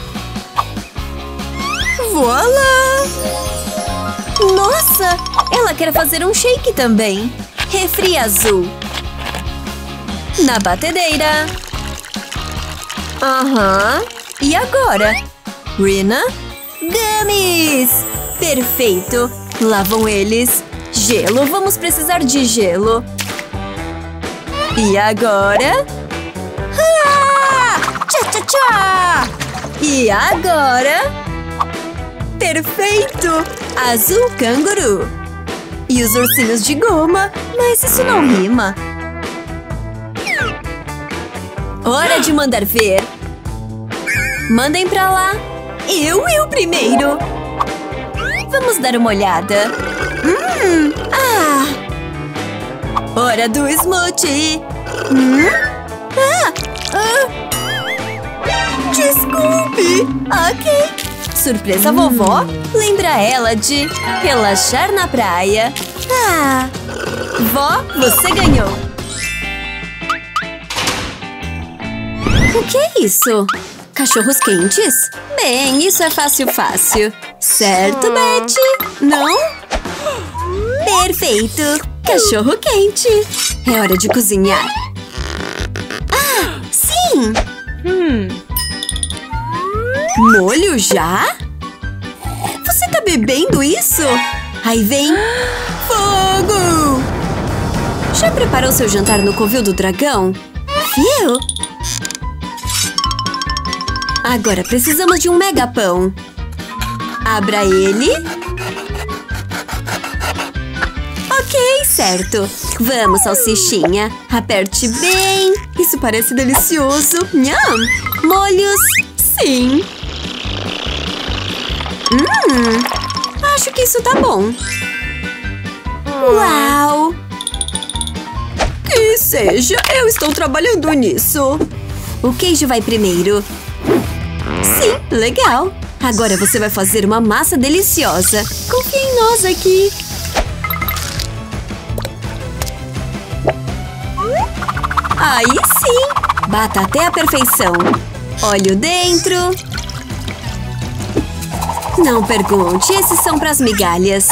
Voilá! Nossa! Ela quer fazer um shake também. Refri azul. Na batedeira. Aham. E agora? Rina? Gummies! Perfeito. Lá vão eles. Gelo. Vamos precisar de gelo. E agora? Ah! Tchá, tchá, tchá! E agora? Perfeito! Azul canguru. E os ursinhos de goma. Mas isso não rima. Hora de mandar ver. Mandem pra lá. Eu e o primeiro. Vamos dar uma olhada. Hum, ah. Hora do smoothie. Hum? Ah, ah. Desculpe. Ok. Surpresa, hum. vovó. Lembra ela de relaxar na praia. Ah. Vó, você ganhou. O que é isso? Cachorros quentes? Bem, isso é fácil, fácil. Certo, Betty? Não? Perfeito! Cachorro quente! É hora de cozinhar! Ah, sim! Hum. Molho já? Você tá bebendo isso? Aí vem… fogo! Já preparou seu jantar no covil do dragão? Viu? Agora precisamos de um mega pão. Abra ele. Ok, certo. Vamos, salsichinha. Aperte bem. Isso parece delicioso. Nham! Molhos. Sim. Hum, acho que isso tá bom. Uau! Que seja, eu estou trabalhando nisso. O queijo vai primeiro. Sim, legal. Agora você vai fazer uma massa deliciosa. Confia em nós aqui. Aí sim! Bata até a perfeição. Óleo dentro. Não pergunte, esses são para as migalhas.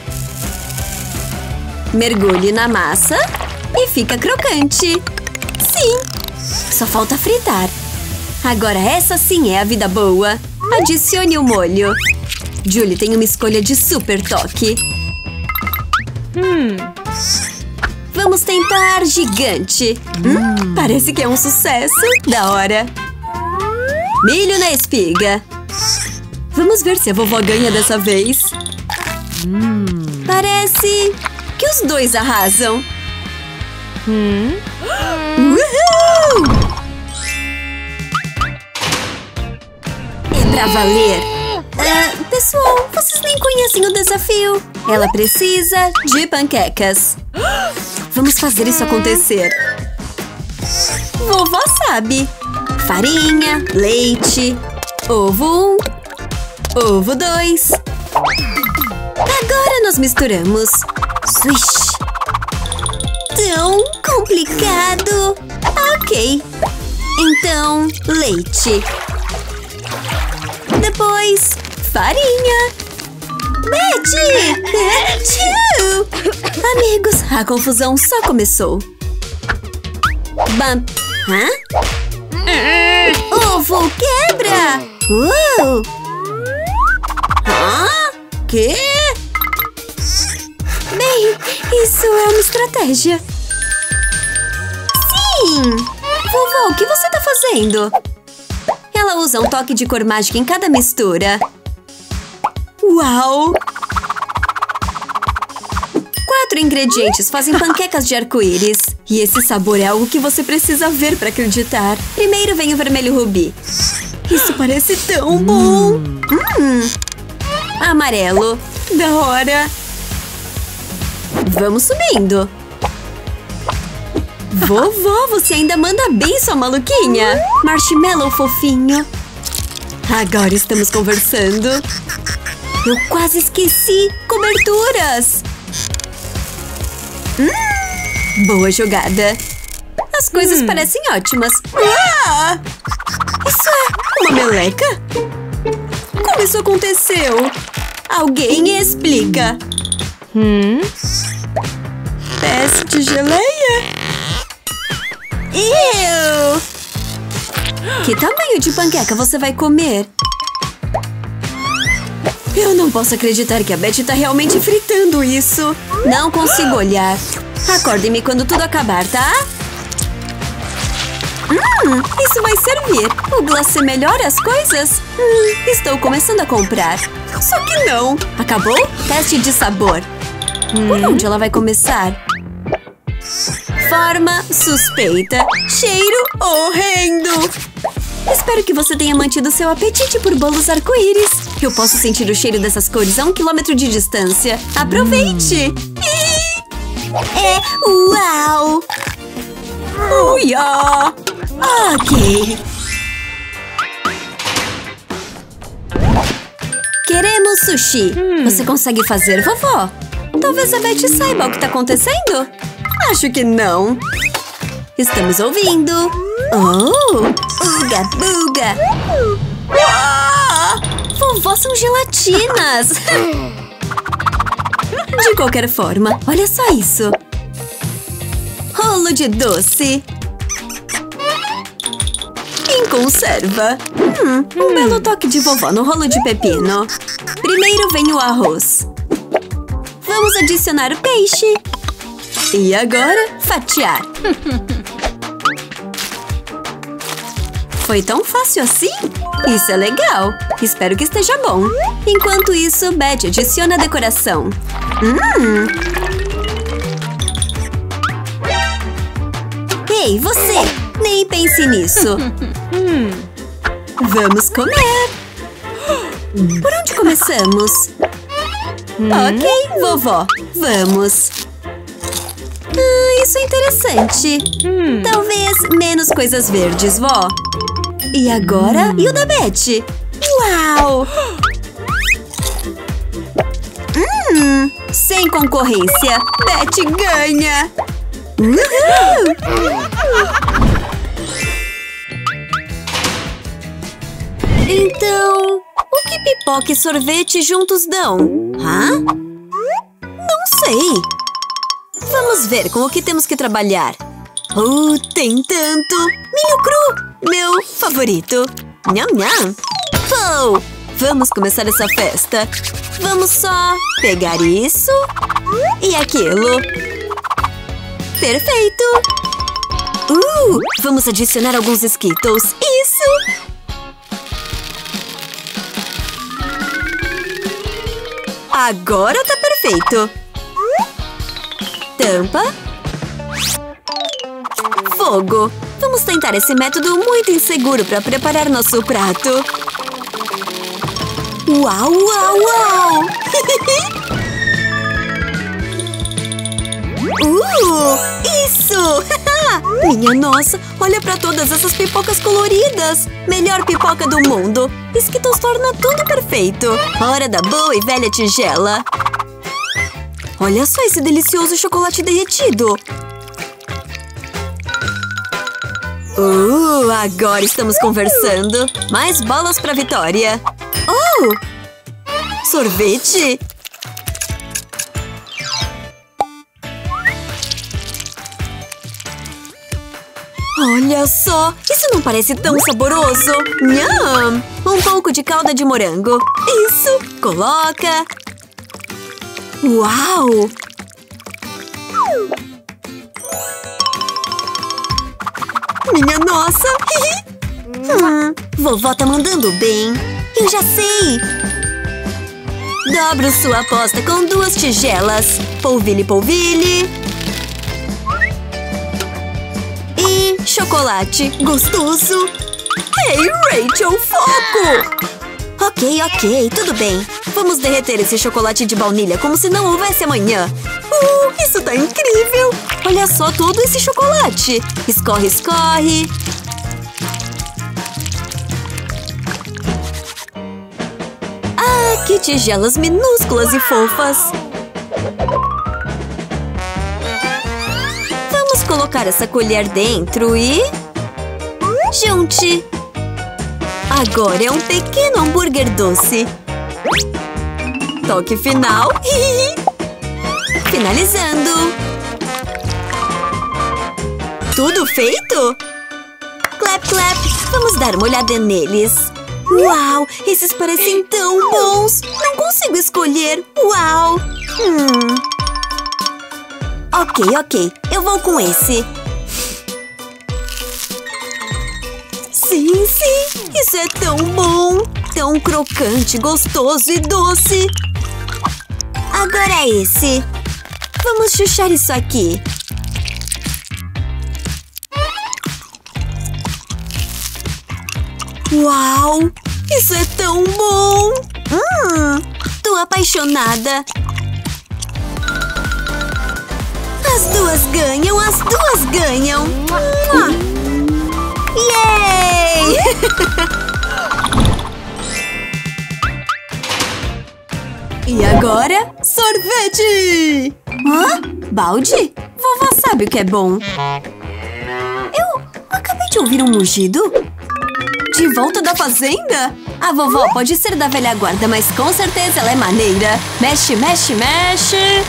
Mergulhe na massa e fica crocante. Sim! Só falta fritar. Agora essa sim é a vida boa. Adicione o molho. Julie tem uma escolha de super toque. Hum. Vamos tentar gigante. Hum, parece que é um sucesso. Da hora. Milho na espiga. Vamos ver se a vovó ganha dessa vez. Hum. Parece que os dois arrasam. Hum. Uhul! É pra valer. Uh, pessoal, vocês nem conhecem o desafio. Ela precisa de panquecas. Vamos fazer isso acontecer. Vovó sabe. Farinha, leite, ovo um, ovo dois. Agora nós misturamos. Swish. Tão complicado. Ok. Então, leite. Depois, farinha. Betty! Betty! Amigos, a confusão só começou. Bam. Hã? Ovo quebra! Uh! Hã? Quê? Bem, isso é uma estratégia. Sim! Vovó, o que você tá fazendo? Ela usa um toque de cor mágica em cada mistura. Uau! Quatro ingredientes fazem panquecas de arco-íris. E esse sabor é algo que você precisa ver para acreditar. Primeiro vem o vermelho rubi. Isso parece tão bom! Hum. Amarelo. Da hora! Vamos subindo. Vovó, você ainda manda bem, sua maluquinha. Marshmallow fofinho. Agora estamos conversando. Eu quase esqueci. Coberturas. Hum, boa jogada. As coisas hum. parecem ótimas. Ah! Isso é uma meleca? Como isso aconteceu? Alguém explica. Hum? Teste de geleia? Eu! Que tamanho de panqueca você vai comer? Eu não posso acreditar que a Betty tá realmente fritando isso. Não consigo olhar. Acorde-me quando tudo acabar, tá? Hum, isso vai servir. O glacê melhora as coisas? Hum, estou começando a comprar. Só que não. Acabou? Teste de sabor. Hum. Por onde ela vai começar? Forma suspeita. Cheiro horrendo. Espero que você tenha mantido seu apetite por bolos arco-íris. Eu posso sentir o cheiro dessas cores a um quilômetro de distância. Aproveite! Hum. É uau! Uia! Ok. Queremos sushi. Hum. Você consegue fazer, vovó? Talvez a Betty saiba o que está acontecendo. Acho que não. Estamos ouvindo. Oh! Uga buga! Ah! Vovó, são gelatinas! De qualquer forma, olha só isso. Rolo de doce. Em conserva. Hum, um belo toque de vovó no rolo de pepino. Primeiro vem o arroz. Vamos adicionar o peixe. E agora, fatiar. Foi tão fácil assim? Isso é legal. Espero que esteja bom. Enquanto isso, Betty adiciona a decoração. Hum. Ei, você! Nem pense nisso. Vamos comer. Por onde começamos? Ok, vovó. Vamos. Ah, isso é interessante. Talvez menos coisas verdes, vó. E agora? E o da Betty? Uau! Hum, sem concorrência. Betty ganha. Uhul! Então, o que pipoca e sorvete juntos dão? Hã? Não sei. Vamos ver com o que temos que trabalhar. Oh, tem tanto! Milho cru! Meu favorito! Nham, nham! Oh, vamos começar essa festa! Vamos só pegar isso e aquilo. Perfeito! Uh, vamos adicionar alguns Skittles. Isso! Agora tá perfeito! Tampa. Fogo! Vamos tentar esse método muito inseguro para preparar nosso prato. Uau, uau, uau! uh, isso! Minha nossa, olha para todas essas pipocas coloridas! Melhor pipoca do mundo! Skittles torna tudo perfeito! Hora da boa e velha tigela! Olha só esse delicioso chocolate derretido! Uh, agora estamos conversando! Mais bolas para vitória! Oh! Sorvete! Olha só! Isso não parece tão saboroso! Nham! Um pouco de calda de morango! Isso! Coloca! Uau! Minha nossa! hum, vovó tá mandando bem! Eu já sei! Dobro sua aposta com duas tigelas! Polvilhe, polvilhe! E chocolate gostoso! Ei, Rachel, foco! Ok, ok, tudo bem. Vamos derreter esse chocolate de baunilha como se não houvesse amanhã. Uh, isso tá incrível! Olha só todo esse chocolate! Escorre, escorre! Ah, que tigelas minúsculas e fofas! Vamos colocar essa colher dentro e... junte! Agora é um pequeno hambúrguer doce. Toque final. Finalizando. Tudo feito? Clap, clap. Vamos dar uma olhada neles. Uau, esses parecem tão bons. Não consigo escolher. Uau. Hum. Ok, ok. Eu vou com esse. Sim, sim! Isso é tão bom! Tão crocante, gostoso e doce! Agora esse! Vamos chuchar isso aqui! Uau! Isso é tão bom! Hum! Tô apaixonada! As duas ganham! As duas ganham! Hum. Yay! E agora, sorvete! Hã? Balde? Vovó sabe o que é bom. Eu acabei de ouvir um mugido. De volta da fazenda? A vovó pode ser da velha guarda, mas com certeza ela é maneira. Mexe, mexe, mexe.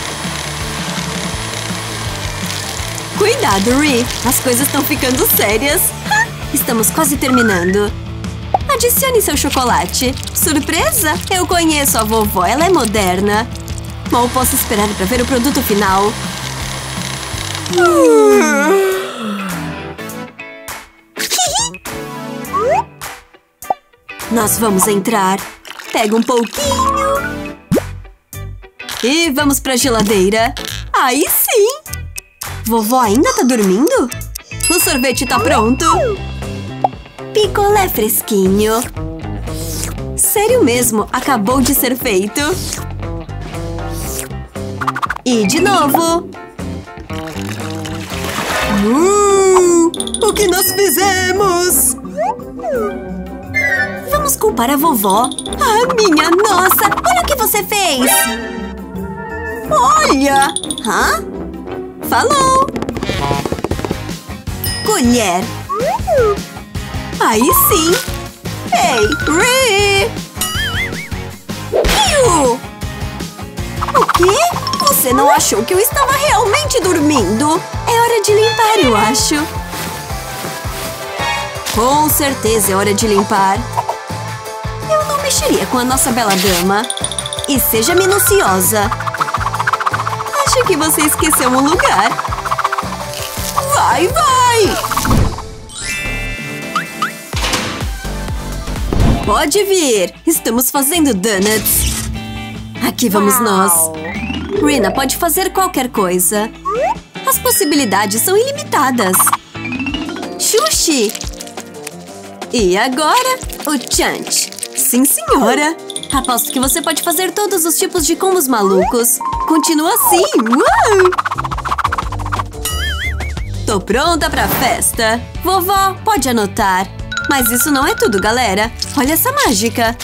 Cuidado, Ri. As coisas estão ficando sérias. Estamos quase terminando. Adicione seu chocolate. Surpresa? Eu conheço a vovó, ela é moderna. Mal posso esperar para ver o produto final. Nós vamos entrar. Pega um pouquinho. E vamos pra geladeira. Aí sim! Vovó ainda tá dormindo? O sorvete tá pronto. Picolé fresquinho. Sério mesmo, acabou de ser feito. E de novo. Uh, o que nós fizemos? Vamos culpar a vovó. Ah, minha nossa! Olha o que você fez! Olha! Hã? Falou! Colher. Aí sim! Ei, Ri! Iu! O quê? Você não achou que eu estava realmente dormindo? É hora de limpar, eu acho. Com certeza é hora de limpar. Eu não mexeria com a nossa bela dama. E seja minuciosa. Acho que você esqueceu um lugar. Vai, vai! Pode vir! Estamos fazendo donuts. Aqui vamos nós. Rina pode fazer qualquer coisa. As possibilidades são ilimitadas. Sushi! E agora, o chunch. Sim, senhora! Aposto que você pode fazer todos os tipos de combos malucos. Continua assim! Uau! Tô pronta pra festa. Vovó, pode anotar. Mas isso não é tudo, galera. Olha essa mágica.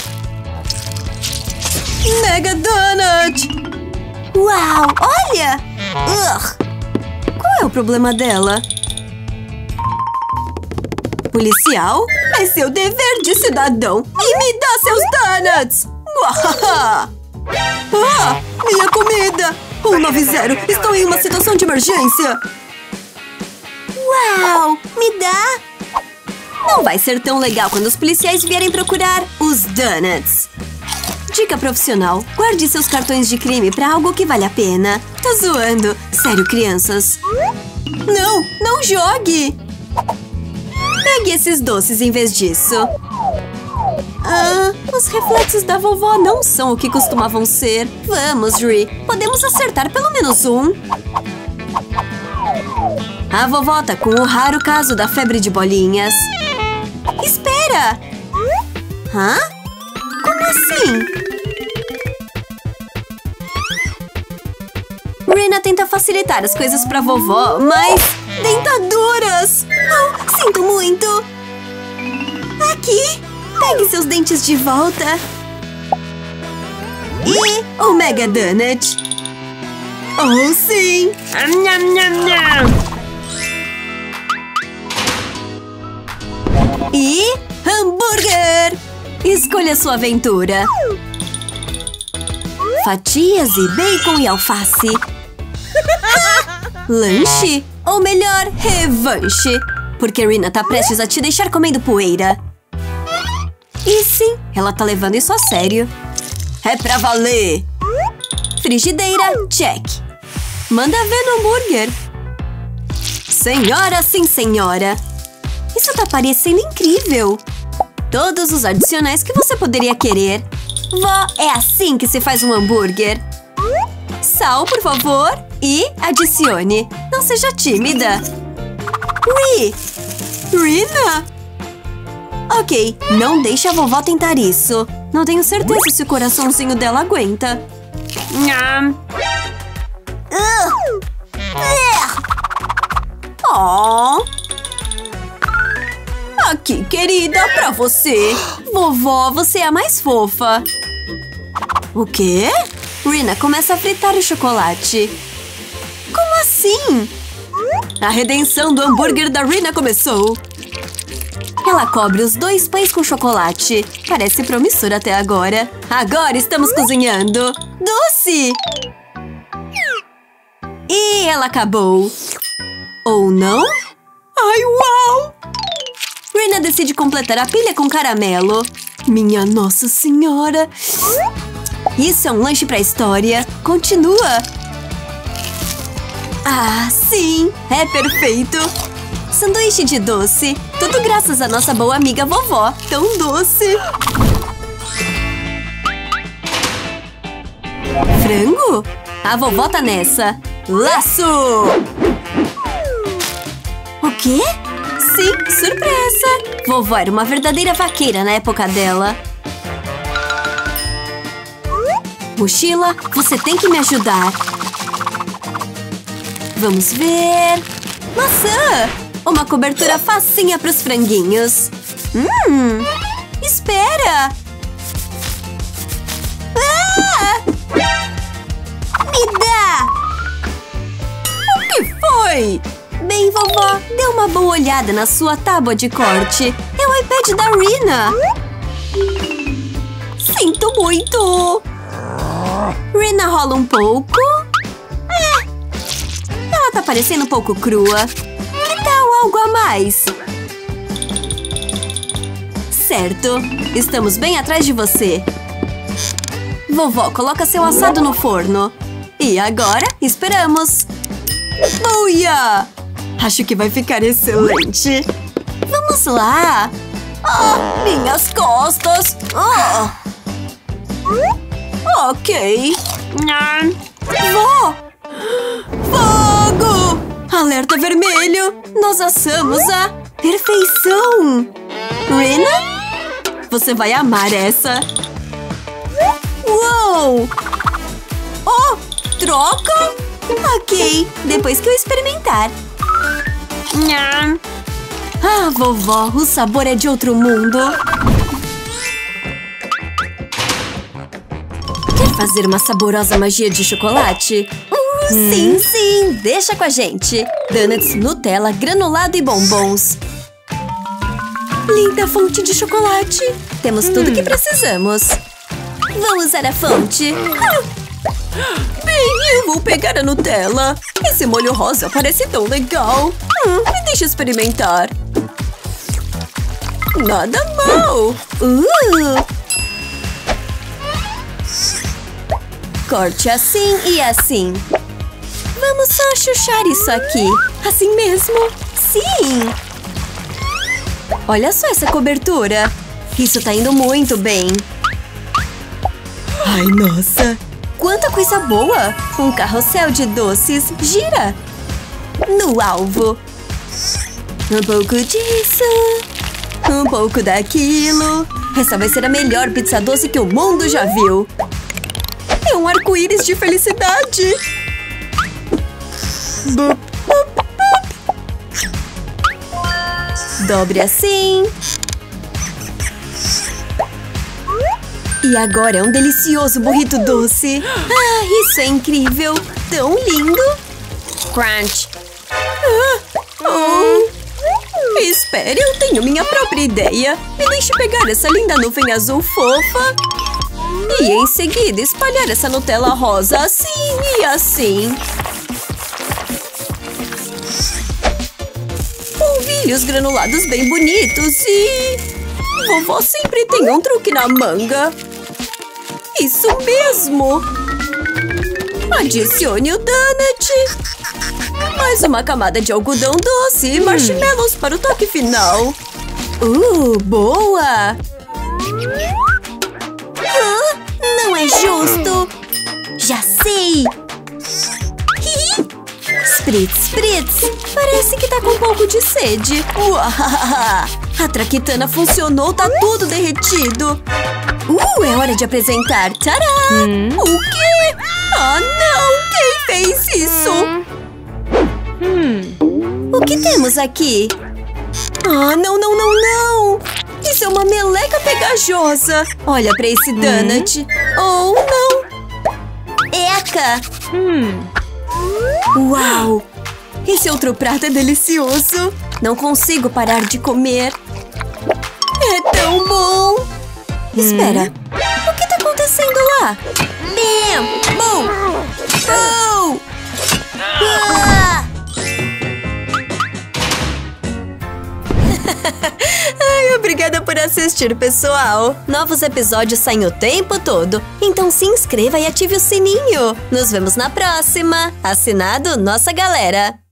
Mega Donut! Uau, olha! Ugh. Qual é o problema dela? Policial? É seu dever de cidadão. E me dá seus donuts! Ah, minha comida! um nove zero, estou em uma situação de emergência. Uau, me dá? Não vai ser tão legal quando os policiais vierem procurar os donuts. Dica profissional, guarde seus cartões de crime pra algo que vale a pena. Tô zoando. Sério, crianças. Não, não jogue! Pegue esses doces em vez disso. Ah, os reflexos da vovó não são o que costumavam ser. Vamos, Ri. Podemos acertar pelo menos um. A vovó tá com o raro caso da febre de bolinhas. Espera! Hã? Como assim? Rina tenta facilitar as coisas pra vovó, mas... Dentaduras! Oh, sinto muito! Aqui! Pegue seus dentes de volta. E o Mega Donut. Oh, sim! Nham, nham, nham. E hambúrguer! Escolha sua aventura. Fatias e bacon e alface. Lanche? Ou melhor, revanche. Porque Rina tá prestes a te deixar comendo poeira. E sim, ela tá levando isso a sério. É pra valer! Frigideira, check. Manda ver no hambúrguer. Senhora, sim senhora. Isso tá parecendo incrível. Todos os adicionais que você poderia querer. Vó, é assim que se faz um hambúrguer. Sal, por favor. E adicione. Não seja tímida. Ri! Rina! Ok, não deixe a vovó tentar isso. Não tenho certeza se o coraçãozinho dela aguenta. Nham. Uh. Oh. Aqui, querida, pra você. Vovó, você é a mais fofa. O quê? Rina começa a fritar o chocolate. Como assim? A redenção do hambúrguer da Rina começou. Ela cobre os dois pães com chocolate. Parece promissor até agora. Agora estamos cozinhando. Doce! E ela acabou. Ou não? Ai, uau! Rina decide completar a pilha com caramelo. Minha Nossa Senhora! Isso é um lanche pra história. Continua! Ah, sim! É perfeito! Sanduíche de doce. Tudo graças à nossa boa amiga vovó. Tão doce! Frango? A vovó tá nessa. Laço! O quê? Sim, surpresa! Vovó era uma verdadeira vaqueira na época dela. Mochila, você tem que me ajudar. Vamos ver... Maçã! Uma cobertura facinha pros franguinhos. Hum! Espera! Ah! Me dá! O que foi? Bem, vovó, dê uma boa olhada na sua tábua de corte. É o iPad da Rina. Sinto muito. Rina rola um pouco. É. Ela tá parecendo um pouco crua. Que tal algo a mais? Certo. Estamos bem atrás de você. Vovó, coloca seu assado no forno. E agora, esperamos. Buia! Acho que vai ficar excelente. Vamos lá. Ah, minhas costas. Ah. Ok. Vó! Fogo! Alerta vermelho! Nós assamos a perfeição! Rina? Você vai amar essa! Uou! Oh! Troca? Ok, depois que eu experimentar. Ah, vovó, o sabor é de outro mundo. Quer fazer uma saborosa magia de chocolate? Uh, hum. Sim, sim, deixa com a gente. Donuts, Nutella, granulado e bombons. Linda fonte de chocolate. Temos hum. tudo que precisamos. Vamos usar a fonte. Ah. Bem, eu vou pegar a Nutella. Esse molho rosa parece tão legal. Hum, me deixa experimentar. Nada mal. Uh. Corte assim e assim. Vamos só chuchar isso aqui. Assim mesmo. Sim. Olha só essa cobertura. Isso tá indo muito bem. Ai, nossa. Quanta coisa boa! Um carrossel de doces gira! No alvo! Um pouco disso! Um pouco daquilo! Essa vai ser a melhor pizza doce que o mundo já viu! É um arco-íris de felicidade! Bup, bup, bup. Dobre assim! E agora é um delicioso burrito doce. Ah, isso é incrível. Tão lindo. Crunch. Ah, oh. Espere, eu tenho minha própria ideia. Me deixe pegar essa linda nuvem azul fofa. E em seguida espalhar essa Nutella rosa assim e assim. Polvilhos granulados bem bonitos e... Vovó sempre tem um truque na manga. Isso mesmo! Adicione o donut. Mais uma camada de algodão doce e marshmallows para o toque final. Uh, boa! Ah, não é justo! Já sei! Spritz, spritz! Parece que tá com um pouco de sede. Uau! A traquitana funcionou, tá tudo derretido. Uh, é hora de apresentar. Tadá! Hum. O quê? Ah, não! Quem fez isso? Hum. O que temos aqui? Ah, não, não, não, não! Isso é uma meleca pegajosa. Olha pra esse donut. Hum. Oh, não! Eca! Hum. Uau! Esse outro prato é delicioso. Não consigo parar de comer. É tão bom! Espera, o que tá acontecendo lá? Bam! Bum! Oh! Ah! Ai, obrigada por assistir, pessoal! Novos episódios saem o tempo todo, então se inscreva e ative o sininho! Nos vemos na próxima! Assinado Nossa Galera!